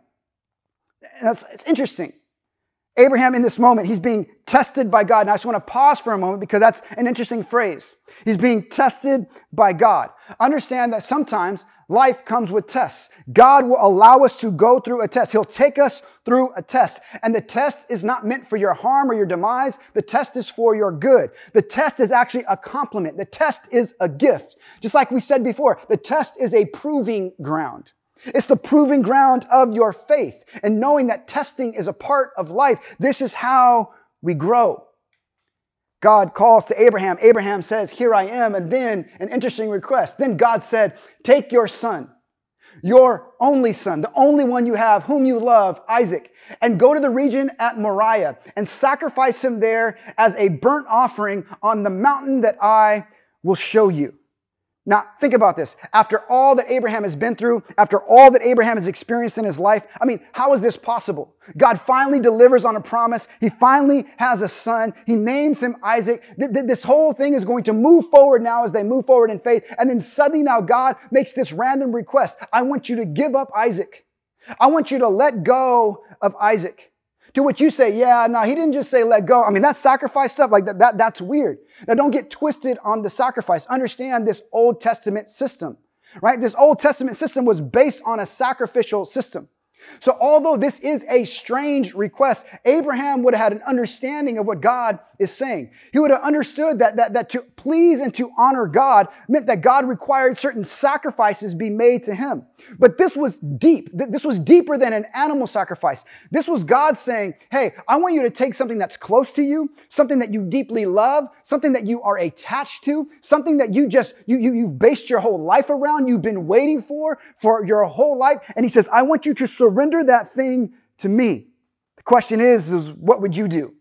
And it's interesting. Abraham in this moment, he's being tested by God. And I just want to pause for a moment because that's an interesting phrase. He's being tested by God. Understand that sometimes life comes with tests. God will allow us to go through a test. He'll take us through a test. And the test is not meant for your harm or your demise. The test is for your good. The test is actually a compliment. The test is a gift. Just like we said before, the test is a proving ground. It's the proving ground of your faith. And knowing that testing is a part of life, this is how we grow. God calls to Abraham. Abraham says, here I am. And then an interesting request. Then God said, take your son, your only son, the only one you have, whom you love, Isaac, and go to the region at Moriah and sacrifice him there as a burnt offering on the mountain that I will show you. Now, think about this. After all that Abraham has been through, after all that Abraham has experienced in his life, how is this possible? God finally delivers on a promise. He finally has a son. He names him Isaac. This whole thing is going to move forward now as they move forward in faith. And then suddenly now God makes this random request. I want you to give up Isaac. I want you to let go of Isaac. To which you say, yeah, no, he didn't just say let go. That sacrifice stuff, like that's weird. Now don't get twisted on the sacrifice. Understand this Old Testament system, right? This Old Testament system was based on a sacrificial system. So although this is a strange request, Abraham would have had an understanding of what God is saying. He would have understood that to please and to honor God meant that God required certain sacrifices be made to him. But this was deep. This was deeper than an animal sacrifice. This was God saying, hey, I want you to take something that's close to you, something that you deeply love, something that you are attached to, something that you've based your whole life around, you've been waiting for your whole life. And he says, I want you to surrender that thing to me. The question is what would you do?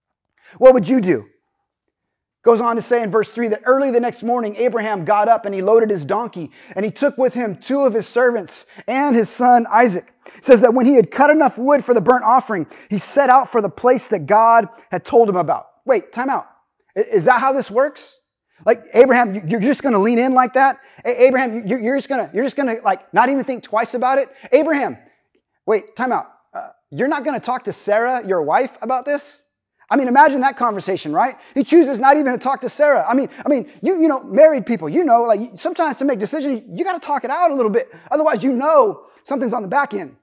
What would you do? Goes on to say in verse 3 that early the next morning, Abraham got up and he loaded his donkey and he took with him 2 of his servants and his son Isaac. It says that when he had cut enough wood for the burnt offering, he set out for the place that God had told him about. Wait, time out. Is that how this works? Like Abraham, you're just going to lean in like that? Abraham, you're just going to like not even think twice about it? Abraham, wait, time out. You're not going to talk to Sarah, your wife, about this? Imagine that conversation, right? He chooses not even to talk to Sarah. You know, married people, like sometimes to make decisions, you got to talk it out a little bit. Otherwise, something's on the back end.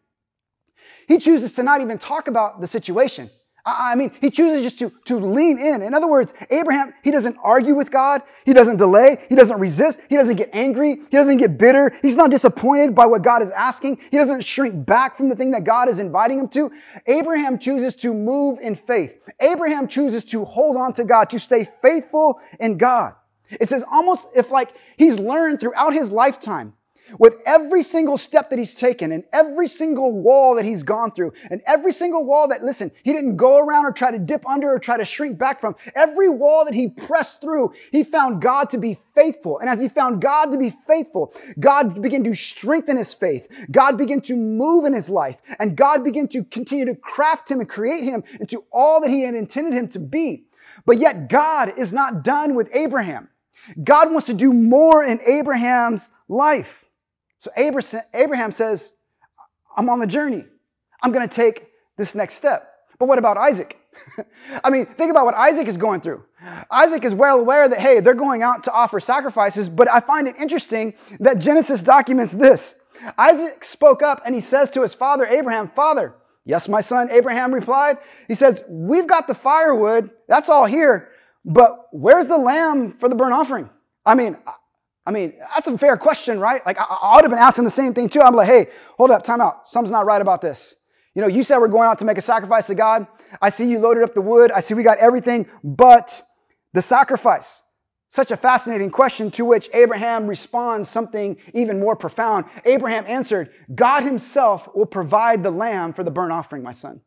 He chooses to not even talk about the situation. He chooses just to lean in. In other words, Abraham, he doesn't argue with God. He doesn't delay. He doesn't resist. He doesn't get angry. He doesn't get bitter. He's not disappointed by what God is asking. He doesn't shrink back from the thing that God is inviting him to. Abraham chooses to move in faith. Abraham chooses to hold on to God, to stay faithful in God. It says almost if like he's learned throughout his lifetime With every single step that he's taken and every single wall that he's gone through and every single wall that, listen, he didn't go around or try to dip under or try to shrink back from, every wall that he pressed through, he found God to be faithful. And as he found God to be faithful, God began to strengthen his faith. God began to move in his life, and God began to continue to craft him and create him into all that he had intended him to be. But yet God is not done with Abraham. God wants to do more in Abraham's life. So Abraham says, I'm on the journey. I'm going to take this next step. But what about Isaac? I mean, think about what Isaac is going through. Isaac is well aware that, hey, they're going out to offer sacrifices, but I find it interesting that Genesis documents this. Isaac spoke up and he says to his father, Abraham, Father, yes, my son, Abraham replied. He says, we've got the firewood. That's all here. But where's the lamb for the burnt offering? I mean, that's a fair question, right? Like, I would have been asking the same thing too. I'm like, hey, hold up, time out. Something's not right about this. You know, you said we're going out to make a sacrifice to God. I see you loaded up the wood. I see we got everything, but the sacrifice. Such a fascinating question, to which Abraham responds something even more profound. Abraham answered, God himself will provide the lamb for the burnt offering, my son.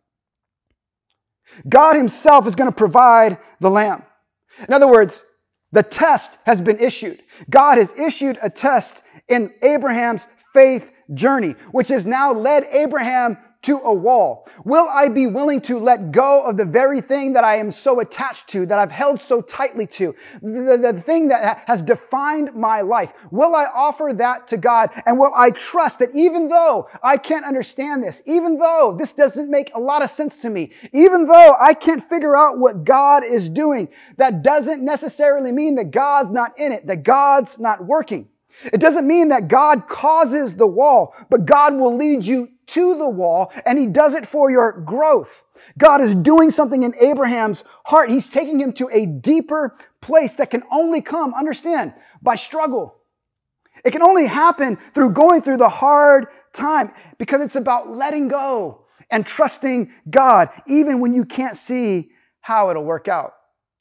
God himself is going to provide the lamb. In other words, the test has been issued. God has issued a test in Abraham's faith journey, which has now led Abraham to a wall. Will I be willing to let go of the very thing that I am so attached to, that I've held so tightly to, the thing that has defined my life? Will I offer that to God? And will I trust that even though I can't understand this, even though this doesn't make a lot of sense to me, even though I can't figure out what God is doing, that doesn't necessarily mean that God's not in it, that God's not working. It doesn't mean that God causes the wall, but God will lead you to the wall, and he does it for your growth. God is doing something in Abraham's heart. He's taking him to a deeper place that can only come, understand, by struggle. It can only happen through going through the hard time, because it's about letting go and trusting God, even when you can't see how it'll work out.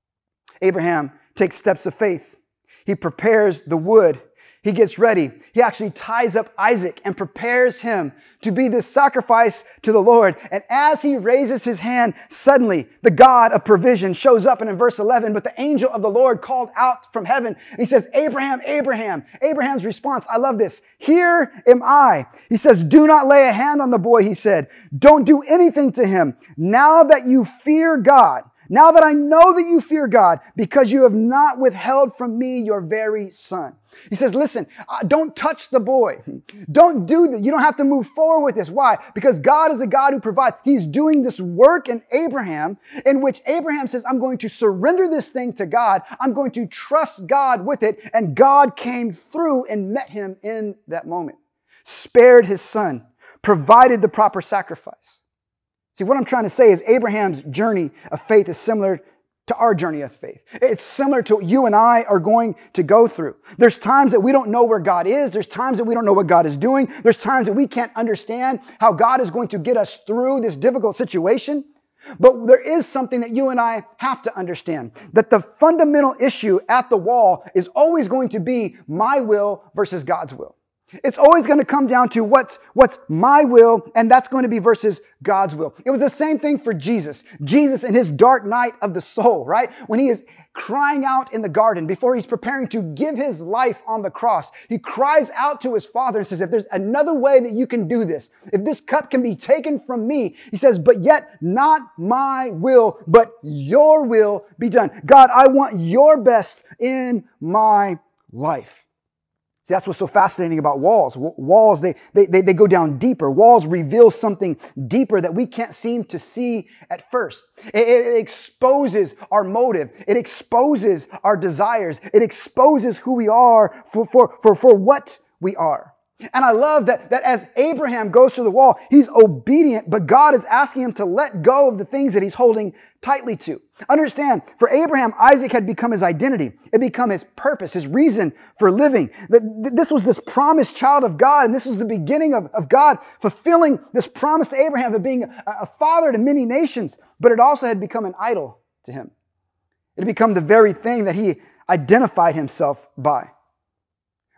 Abraham takes steps of faith. He prepares the wood. He gets ready. He actually ties up Isaac and prepares him to be this sacrifice to the Lord. And as he raises his hand, suddenly the God of provision shows up. And in verse 11, but the angel of the Lord called out from heaven. And he says, Abraham, Abraham. Abraham's response, I love this. Here am I. He says, do not lay a hand on the boy, he said. Don't do anything to him. Now that you fear God, now that I know that you fear God, because you have not withheld from me your very son. He says, listen, don't touch the boy. Don't do that. You don't have to move forward with this. Why? Because God is a God who provides. He's doing this work in Abraham, in which Abraham says, I'm going to surrender this thing to God. I'm going to trust God with it. And God came through and met him in that moment, spared his son, provided the proper sacrifice. See, what I'm trying to say is Abraham's journey of faith is similar to our journey of faith. It's similar to what you and I are going to go through. There's times that we don't know where God is. There's times that we don't know what God is doing. There's times that we can't understand how God is going to get us through this difficult situation. But there is something that you and I have to understand, that the fundamental issue at the wall is always going to be my will versus God's will. It's always going to come down to what's my will, and that's going to be versus God's will. It was the same thing for Jesus. Jesus in his dark night of the soul, right? When he is crying out in the garden before he's preparing to give his life on the cross, he cries out to his Father and says, if there's another way that you can do this, if this cup can be taken from me, he says, but yet not my will, but your will be done. God, I want your best in my life. See, that's what's so fascinating about walls. Walls, they go down deeper. Walls reveal something deeper that we can't seem to see at first. It exposes our motive. It exposes our desires. It exposes who we are for what we are. And I love that as Abraham goes through the wall, he's obedient, but God is asking him to let go of the things that he's holding tightly to. Understand, for Abraham, Isaac had become his identity. It became his purpose, his reason for living. This was this promised child of God, and this was the beginning of God fulfilling this promise to Abraham of being a father to many nations, but it also had become an idol to him. It had become the very thing that he identified himself by.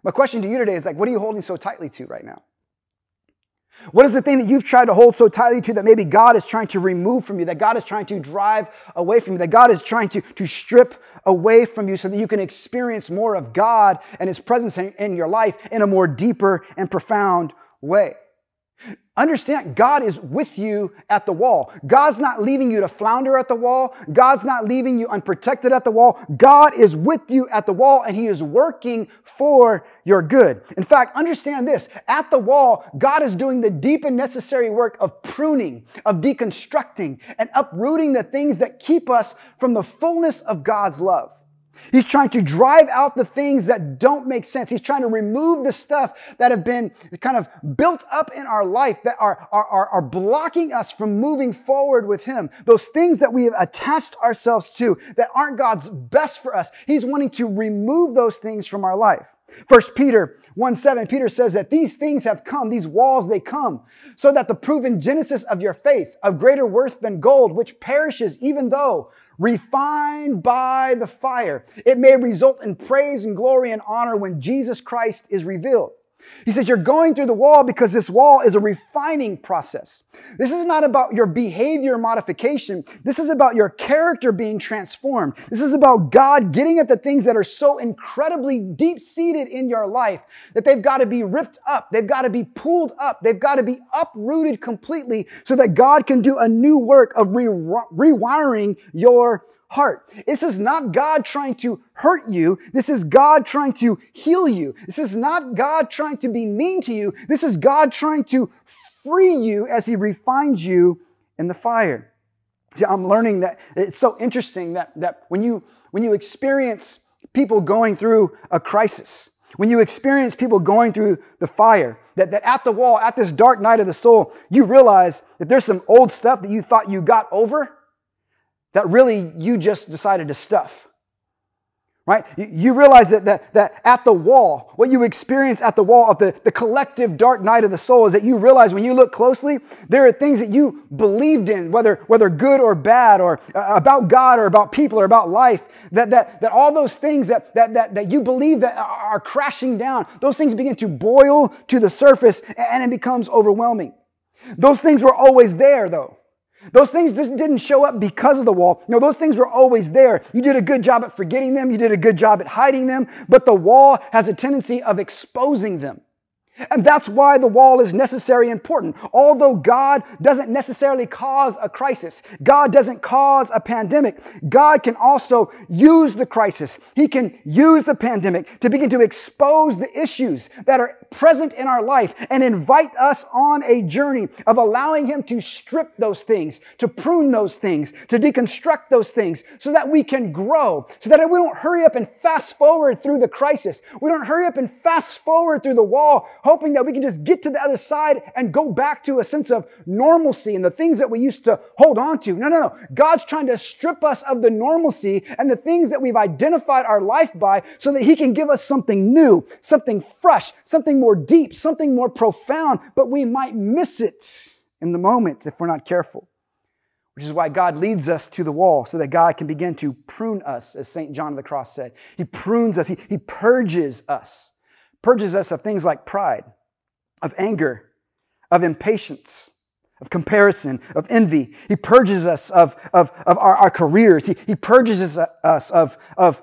My question to you today is like, what are you holding so tightly to right now? What is the thing that you've tried to hold so tightly to that maybe God is trying to remove from you, that God is trying to drive away from you, that God is trying to strip away from you so that you can experience more of God and His presence in your life in a more deeper and profound way? Understand, God is with you at the wall. God's not leaving you to flounder at the wall. God's not leaving you unprotected at the wall. God is with you at the wall, and He is working for your good. In fact, understand this. At the wall, God is doing the deep and necessary work of pruning, of deconstructing, and uprooting the things that keep us from the fullness of God's love. He's trying to drive out the things that don't make sense. He's trying to remove the stuff that have been kind of built up in our life that are blocking us from moving forward with Him. Those things that we have attached ourselves to that aren't God's best for us. He's wanting to remove those things from our life. 1 Peter 1:7, Peter says that these things have come, these walls, they come, so that the proven genesis of your faith, of greater worth than gold, which perishes even though refined by the fire, it may result in praise and glory and honor when Jesus Christ is revealed. He says you're going through the wall because this wall is a refining process. This is not about your behavior modification. This is about your character being transformed. This is about God getting at the things that are so incredibly deep-seated in your life that they've got to be ripped up. They've got to be pulled up. They've got to be uprooted completely so that God can do a new work of rewiring your heart. This is not God trying to hurt you. This is God trying to heal you. This is not God trying to be mean to you. This is God trying to free you as He refines you in the fire. See, I'm learning that it's so interesting that when you experience people going through a crisis, when you experience people going through the fire, that at the wall, at this dark night of the soul, you realize that there's some old stuff that you thought you got over that really you just decided to stuff, right? You realize that at the wall, what you experience at the wall of the collective dark night of the soul is that you realize when you look closely, there are things that you believed in, whether good or bad, or about God or about people or about life, that all those things that you believe that are crashing down, those things begin to boil to the surface and it becomes overwhelming. Those things were always there though. Those things just didn't show up because of the wall. No, those things were always there. You did a good job at forgetting them. You did a good job at hiding them. But the wall has a tendency of exposing them. And that's why the wall is necessary and important. Although God doesn't necessarily cause a crisis, God doesn't cause a pandemic, God can also use the crisis. He can use the pandemic to begin to expose the issues that are present in our life and invite us on a journey of allowing Him to strip those things, to prune those things, to deconstruct those things so that we can grow, so that we don't hurry up and fast forward through the crisis. We don't hurry up and fast forward through the wall, hoping that we can just get to the other side and go back to a sense of normalcy and the things that we used to hold on to. No. God's trying to strip us of the normalcy and the things that we've identified our life by so that He can give us something new, something fresh, something more deep, something more profound, but we might miss it in the moment if we're not careful. Which is why God leads us to the wall so that God can begin to prune us, as St. John of the Cross said. He prunes us. He purges us. Purges us of things like pride, of anger, of impatience, of comparison, of envy. He purges us of our careers. He purges us of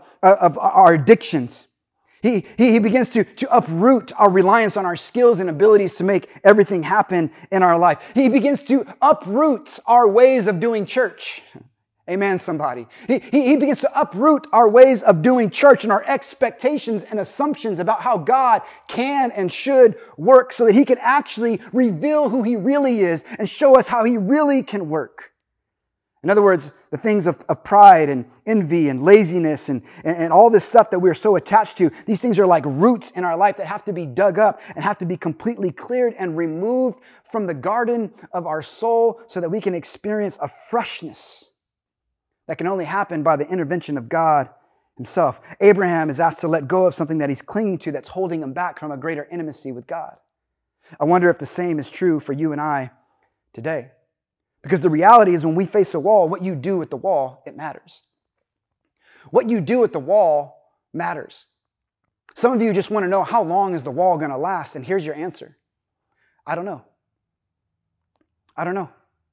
our addictions. He begins to uproot our reliance on our skills and abilities to make everything happen in our life. He begins to uproot our ways of doing church. Amen, somebody. He begins to uproot our ways of doing church and our expectations and assumptions about how God can and should work so that He can actually reveal who He really is and show us how He really can work. In other words, the things of pride and envy and laziness and all this stuff that we're so attached to, these things are like roots in our life that have to be dug up and have to be completely cleared and removed from the garden of our soul so that we can experience a freshness that can only happen by the intervention of God Himself. Abraham is asked to let go of something that he's clinging to that's holding him back from a greater intimacy with God. I wonder if the same is true for you and I today. Because the reality is when we face a wall, what you do at the wall, it matters. What you do at the wall matters. Some of you just want to know, how long is the wall going to last? And here's your answer. I don't know. I don't know.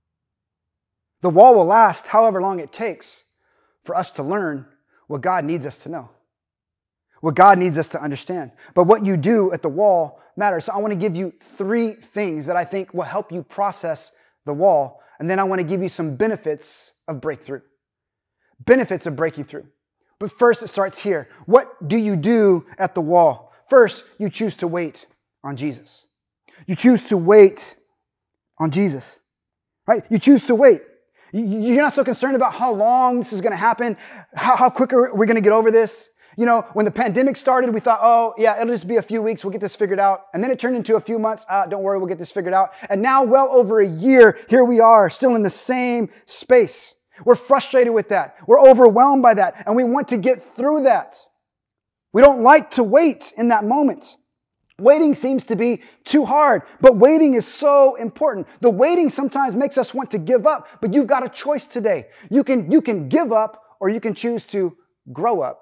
The wall will last however long it takes for us to learn what God needs us to know, what God needs us to understand. But what you do at the wall matters. So I want to give you 3 things that I think will help you process the wall. And then I want to give you some benefits of breakthrough. Benefits of breaking through. But first, it starts here. What do you do at the wall? First, you choose to wait on Jesus. You choose to wait on Jesus, right? You choose to wait. You're not so concerned about how long this is going to happen, how quick are we going to get over this. You know, when the pandemic started, we thought, oh, yeah, it'll just be a few weeks. We'll get this figured out. And then it turned into a few months. Don't worry, we'll get this figured out. And now, well over a year, here we are, still in the same space. We're frustrated with that. We're overwhelmed by that. And we want to get through that. We don't like to wait in that moment. Waiting seems to be too hard, but waiting is so important. The waiting sometimes makes us want to give up, but you've got a choice today. You can give up, or you can choose to grow up.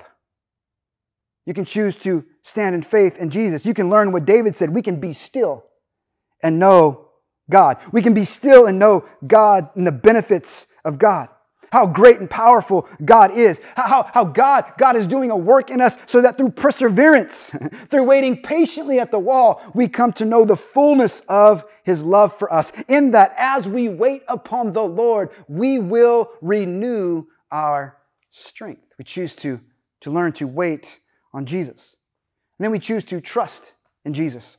You can choose to stand in faith in Jesus. You can learn what David said. We can be still and know God. We can be still and know God and the benefits of God. How great and powerful God is. How God is doing a work in us so that through perseverance, through waiting patiently at the wall, we come to know the fullness of His love for us. In that, as we wait upon the Lord, we will renew our strength. We choose to learn to wait on Jesus. And then we choose to trust in Jesus.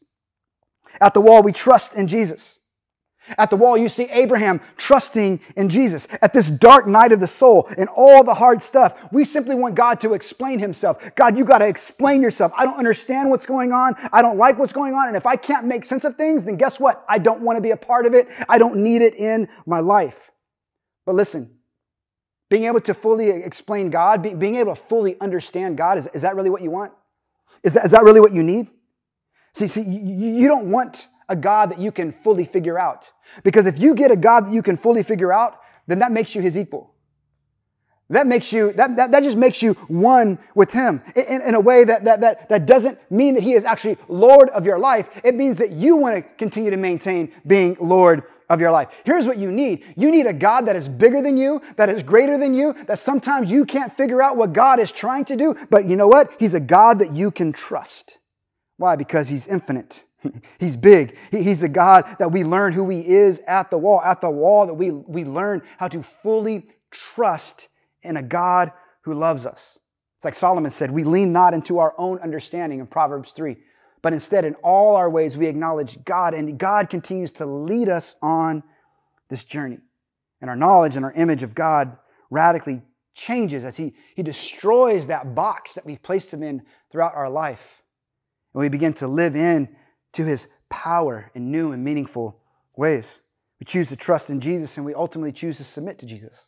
At the wall, we trust in Jesus. At the wall, you see Abraham trusting in Jesus. At this dark night of the soul and all the hard stuff, we simply want God to explain Himself. God, you got to explain yourself. I don't understand what's going on. I don't like what's going on. And if I can't make sense of things, then guess what? I don't want to be a part of it. I don't need it in my life. But listen, being able to fully explain God, being able to fully understand God, is that really what you want? Is that really what you need? See, you don't want a God that you can fully figure out. Because if you get a God that you can fully figure out, then that makes you His equal. That just makes you one with Him in a way that doesn't mean that He is actually Lord of your life. It means that you want to continue to maintain being Lord of your life. Here's what you need. You need a God that is bigger than you, that is greater than you, that sometimes you can't figure out what God is trying to do. But you know what? He's a God that you can trust. Why? Because He's infinite. He's big. He's a God that we learn who He is at the wall. At the wall that we learn how to fully trust in a God who loves us. It's like Solomon said, we lean not into our own understanding in Proverbs 3, but instead in all our ways we acknowledge God, and God continues to lead us on this journey. And our knowledge and our image of God radically changes as He destroys that box that we've placed Him in throughout our life. And we begin to live in to His power in new and meaningful ways. We choose to trust in Jesus, and we ultimately choose to submit to Jesus.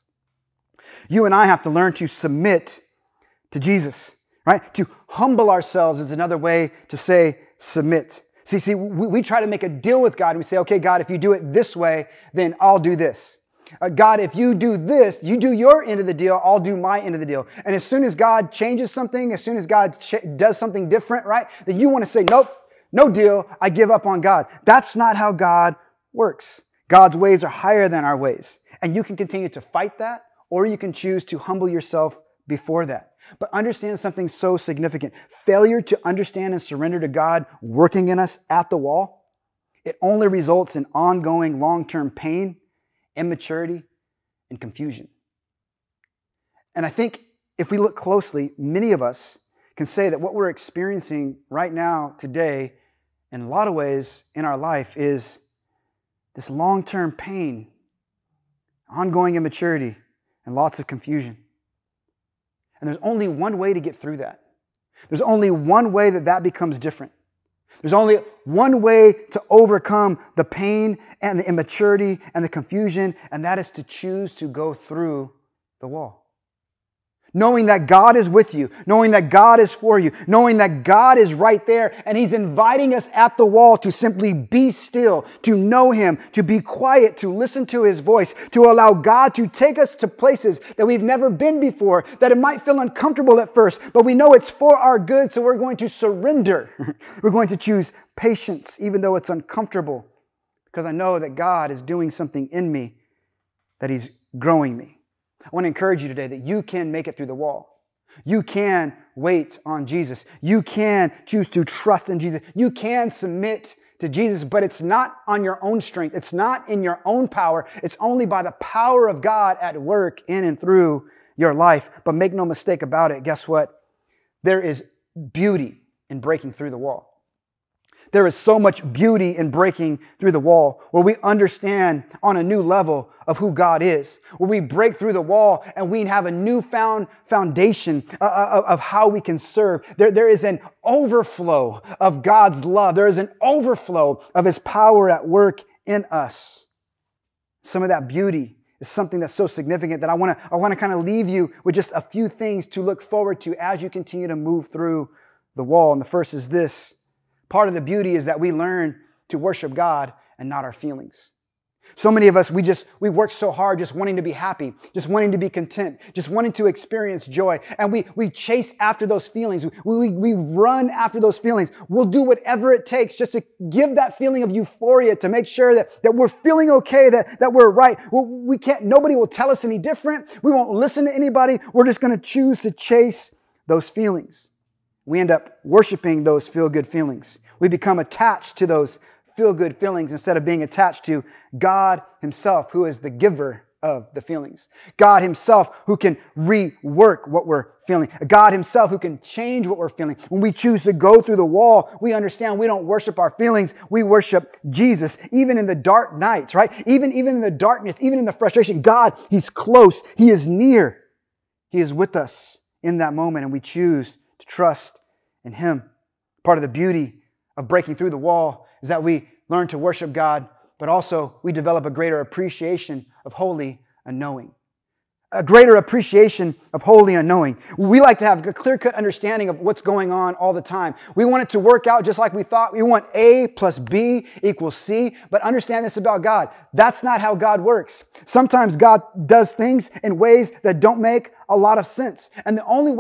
You and I have to learn to submit to Jesus, right? To humble ourselves is another way to say submit. See, we try to make a deal with God, and we say, okay, God, if you do it this way, then I'll do this. God, if you do this, you do your end of the deal, I'll do my end of the deal. And as soon as God changes something, as soon as God does something different, right, then you want to say, nope, no deal, I give up on God. That's not how God works. God's ways are higher than our ways. And you can continue to fight that, or you can choose to humble yourself before that. But understand something so significant. Failure to understand and surrender to God working in us at the wall, it only results in ongoing long-term pain, immaturity, and confusion. And I think if we look closely, many of us can say that what we're experiencing right now, today, in a lot of ways in our life is this long-term pain, ongoing immaturity, and lots of confusion. And there's only one way to get through that. There's only one way that becomes different. There's only one way to overcome the pain and the immaturity and the confusion, and that is to choose to go through the wall. Knowing that God is with you, knowing that God is for you, knowing that God is right there, and He's inviting us at the wall to simply be still, to know Him, to be quiet, to listen to His voice, to allow God to take us to places that we've never been before, that it might feel uncomfortable at first, but we know it's for our good, so we're going to surrender. We're going to choose patience, even though it's uncomfortable, because I know that God is doing something in me, that He's growing me. I want to encourage you today that you can make it through the wall. You can wait on Jesus. You can choose to trust in Jesus. You can submit to Jesus, but it's not on your own strength. It's not in your own power. It's only by the power of God at work in and through your life. But make no mistake about it. Guess what? There is beauty in breaking through the wall. There is so much beauty in breaking through the wall, where we understand on a new level of who God is, where we break through the wall and we have a newfound foundation of how we can serve. There is an overflow of God's love. There is an overflow of His power at work in us. Some of that beauty is something that's so significant that I want to kind of leave you with just a few things to look forward to as you continue to move through the wall. And the first is this. Part of the beauty is that we learn to worship God and not our feelings. So many of us, we work so hard just wanting to be happy, just wanting to be content, just wanting to experience joy. And we chase after those feelings. We run after those feelings. We'll do whatever it takes just to give that feeling of euphoria, to make sure that we're feeling okay, that we're right. Nobody will tell us any different. We won't listen to anybody. We're just going to choose to chase those feelings. We end up worshiping those feel-good feelings. We become attached to those feel-good feelings instead of being attached to God Himself, who is the giver of the feelings. God Himself who can rework what we're feeling. God Himself who can change what we're feeling. When we choose to go through the wall, we understand we don't worship our feelings. We worship Jesus. Even in the dark nights, right? Even in the darkness, even in the frustration, God, He's close. He is near. He is with us in that moment, and we choose to trust in Him. Part of the beauty of breaking through the wall is that we learn to worship God, but also we develop a greater appreciation of holy unknowing. A greater appreciation of holy unknowing. We like to have a clear-cut understanding of what's going on all the time. We want it to work out just like we thought. We want A plus B equals C, but understand this about God. That's not how God works. Sometimes God does things in ways that don't make a lot of sense. And the only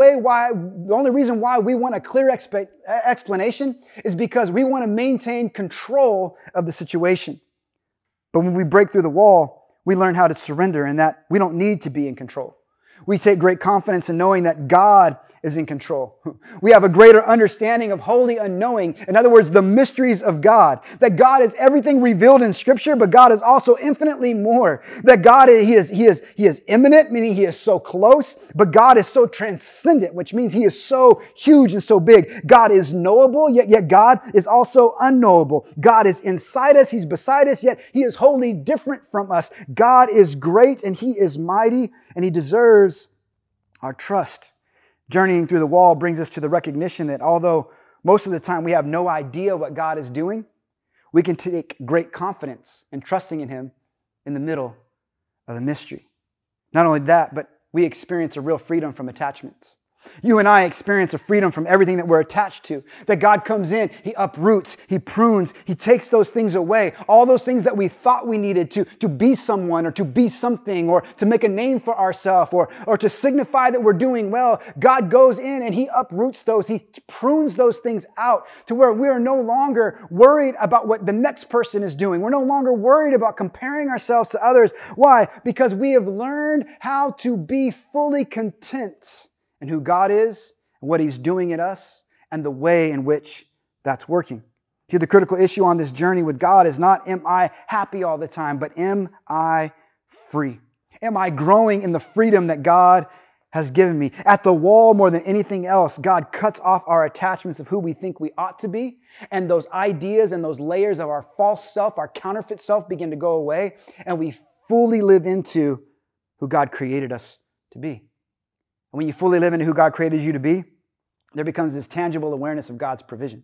reason why we want a clear explanation is because we want to maintain control of the situation. But when we break through the wall, we learn how to surrender and that we don't need to be in control. We take great confidence in knowing that God is in control. We have a greater understanding of holy unknowing. In other words, the mysteries of God. That God is everything revealed in Scripture, but God is also infinitely more. That God, He is immanent, meaning He is so close, but God is so transcendent, which means He is so huge and so big. God is knowable, yet God is also unknowable. God is inside us, He's beside us, yet He is wholly different from us. God is great and He is mighty, and He deserves our trust. Journeying through the wall brings us to the recognition that although most of the time we have no idea what God is doing, we can take great confidence in trusting in Him in the middle of the mystery. Not only that, but we experience a real freedom from attachments. You and I experience a freedom from everything that we're attached to. That God comes in, He uproots, He prunes, He takes those things away. All those things that we thought we needed to be someone or to be something or to make a name for ourselves or to signify that we're doing well. God goes in and He uproots those. He prunes those things out to where we are no longer worried about what the next person is doing. We're no longer worried about comparing ourselves to others. Why? Because we have learned how to be fully content and who God is, and what He's doing in us, and the way in which that's working. See, the critical issue on this journey with God is not, am I happy all the time, but am I free? Am I growing in the freedom that God has given me? At the wall, more than anything else, God cuts off our attachments of who we think we ought to be, and those ideas and those layers of our false self, our counterfeit self begin to go away, and we fully live into who God created us to be. And when you fully live into who God created you to be, there becomes this tangible awareness of God's provision.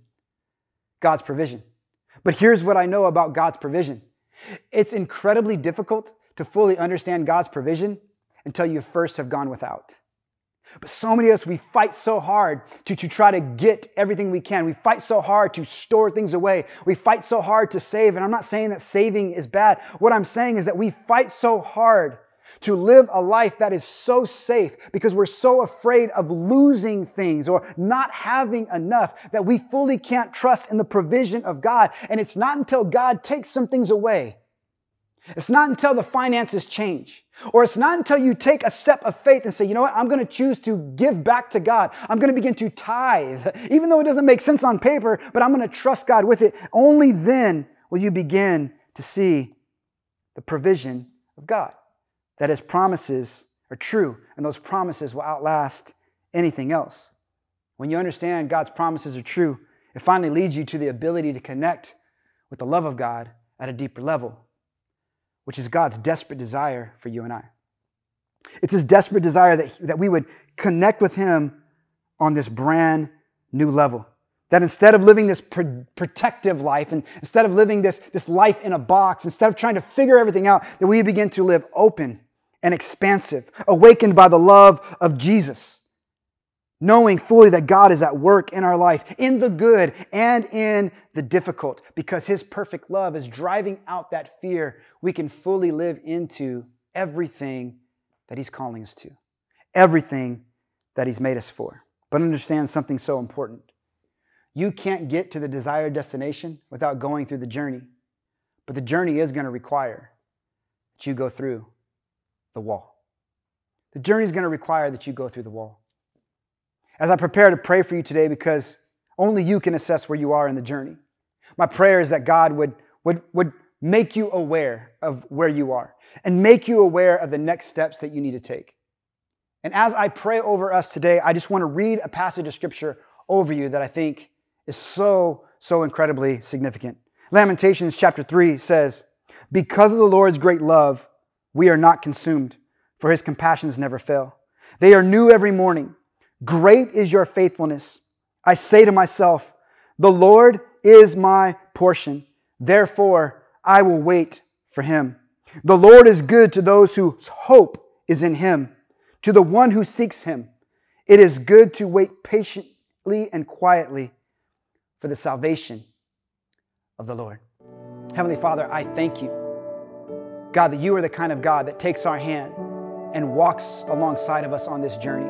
God's provision. But here's what I know about God's provision. It's incredibly difficult to fully understand God's provision until you first have gone without. But so many of us, we fight so hard to try to get everything we can. We fight so hard to store things away. We fight so hard to save. And I'm not saying that saving is bad. What I'm saying is that we fight so hard to live a life that is so safe because we're so afraid of losing things or not having enough that we fully can't trust in the provision of God. And it's not until God takes some things away. It's not until the finances change. Or it's not until you take a step of faith and say, you know what, I'm going to choose to give back to God. I'm going to begin to tithe, even though it doesn't make sense on paper, but I'm going to trust God with it. Only then will you begin to see the provision of God, that His promises are true, and those promises will outlast anything else. When you understand God's promises are true, it finally leads you to the ability to connect with the love of God at a deeper level, which is God's desperate desire for you and I. It's His desperate desire that we would connect with Him on this brand new level. That instead of living this protective life, and instead of living this life in a box, instead of trying to figure everything out, that we begin to live open and expansive, awakened by the love of Jesus, knowing fully that God is at work in our life, in the good and in the difficult, because His perfect love is driving out that fear. We can fully live into everything that He's calling us to, everything that He's made us for. But understand something so important. You can't get to the desired destination without going through the journey, but the journey is going to require that you go through the wall. The journey is going to require that you go through the wall. As I prepare to pray for you today, because only you can assess where you are in the journey, my prayer is that God would make you aware of where you are and make you aware of the next steps that you need to take. And as I pray over us today, I just want to read a passage of Scripture over you that I think is so incredibly significant. Lamentations chapter 3 says, "Because of the Lord's great love, we are not consumed, for His compassions never fail. They are new every morning. Great is your faithfulness. I say to myself, the Lord is my portion. Therefore, I will wait for Him. The Lord is good to those whose hope is in Him, to the one who seeks Him. It is good to wait patiently and quietly for the salvation of the Lord." Heavenly Father, I thank you, God, that you are the kind of God that takes our hand and walks alongside of us on this journey.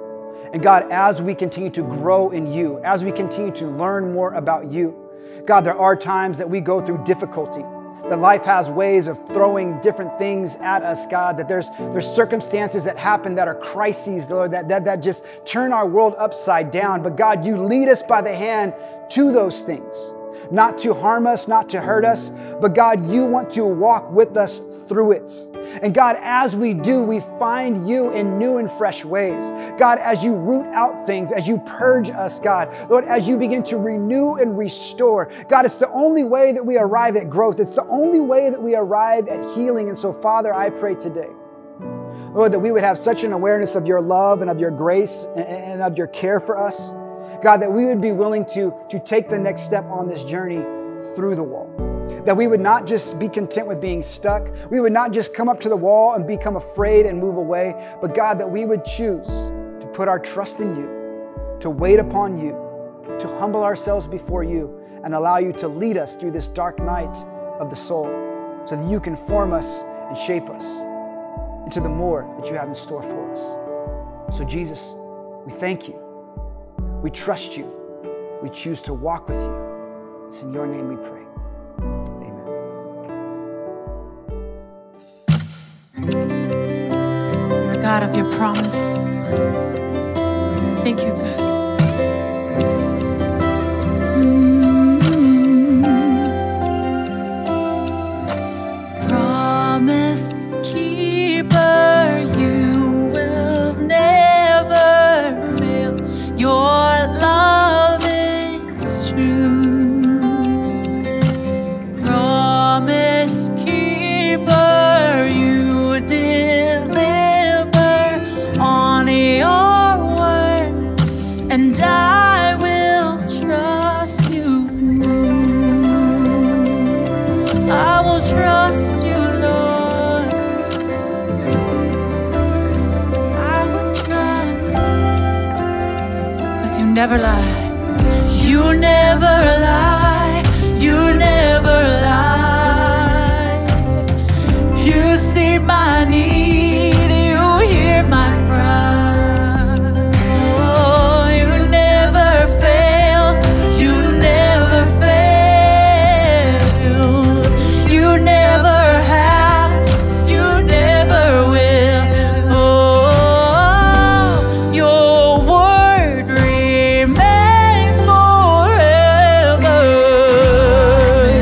And God, as we continue to grow in you, as we continue to learn more about you, God, there are times that we go through difficulty, that life has ways of throwing different things at us, God, that there's circumstances that happen that are crises, Lord, that just turn our world upside down. But God, you lead us by the hand to those things, not to harm us, not to hurt us, but God, you want to walk with us through it. And God, as we do, we find you in new and fresh ways. God, as you root out things, as you purge us, God, Lord, as you begin to renew and restore, God, it's the only way that we arrive at growth. It's the only way that we arrive at healing. And so, Father, I pray today, Lord, that we would have such an awareness of your love and of your grace and of your care for us. God, that we would be willing to take the next step on this journey through the wall. That we would not just be content with being stuck. We would not just come up to the wall and become afraid and move away. But God, that we would choose to put our trust in you, to wait upon you, to humble ourselves before you, and allow you to lead us through this dark night of the soul so that you can form us and shape us into the more that you have in store for us. So Jesus, we thank you. We trust you. We choose to walk with you. It's in your name we pray. God of your promises. Thank you, God. Promise keeper, you will never fail. Your love is true. Promise keeper, you deliver on your word, and I will trust you. I will trust you, Lord. never lie. You never lie. You never lie. You see my need. You hear my cry. Oh, you never fail. You never fail. You never have. You never will. Oh, your word remains forever.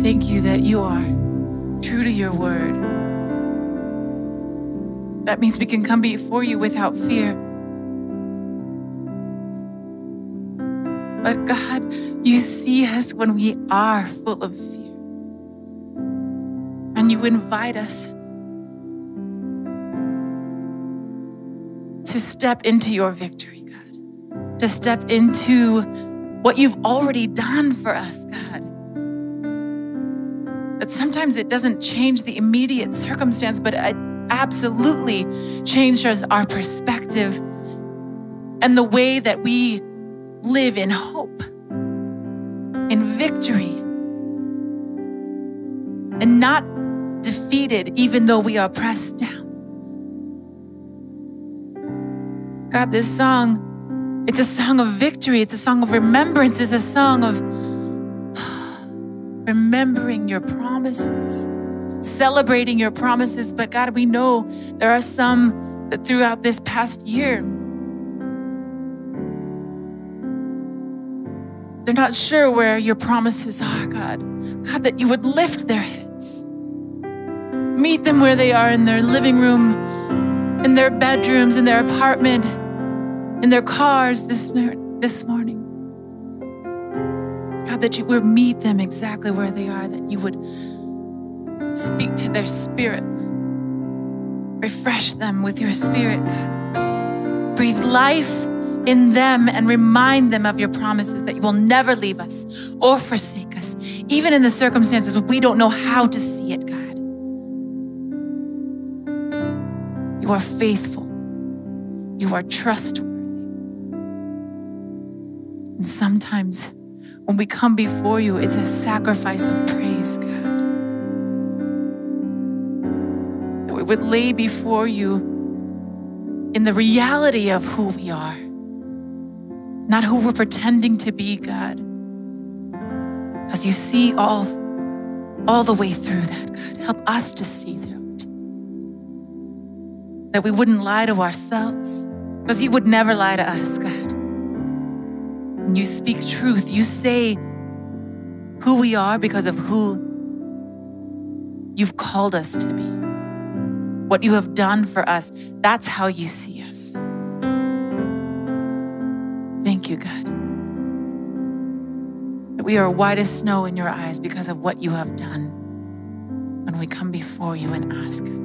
thank you that you are true to your word. That means we can come before you without fear. But God, you see us when we are full of fear. And you invite us to step into your victory, God. To step into what you've already done for us, God. That sometimes it doesn't change the immediate circumstance, but it absolutely changes our perspective and the way that we live in hope, in victory, and not defeated even though we are pressed down. God, this song, it's a song of victory. It's a song of remembrance. It's a song of remembering your promises, celebrating your promises. But God, we know there are some that throughout this past year, they're not sure where your promises are, God. God, that you would lift their heads. Meet them where they are, in their living room, in their bedrooms, in their apartment, in their cars this morning. God, that you would meet them exactly where they are, that you would speak to their spirit. Refresh them with your spirit, God. Breathe life in them and remind them of your promises that you will never leave us or forsake us, even in the circumstances where we don't know how to see it, God. You are faithful. You are trustworthy. And sometimes when we come before you, it's a sacrifice of praise, God. That we would lay before you in the reality of who we are, not who we're pretending to be, God. Because you see all the way through that, God. Help us to see through it. That we wouldn't lie to ourselves, because you would never lie to us, God. When you speak truth, you say who we are because of who you've called us to be. What you have done for us, that's how you see us. Thank you, God. That we are white as snow in your eyes because of what you have done when we come before you and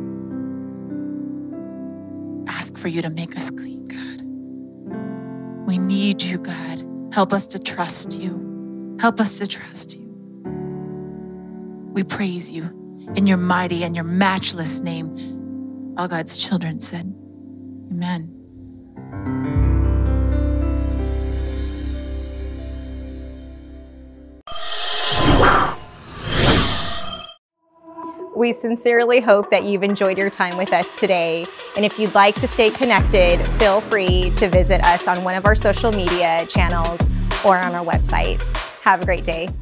ask for you to make us clean, God. We need you, God. Help us to trust you. Help us to trust you. We praise you in your mighty and your matchless name. All God's children said, amen. We sincerely hope that you've enjoyed your time with us today. And if you'd like to stay connected, feel free to visit us on one of our social media channels or on our website. Have a great day.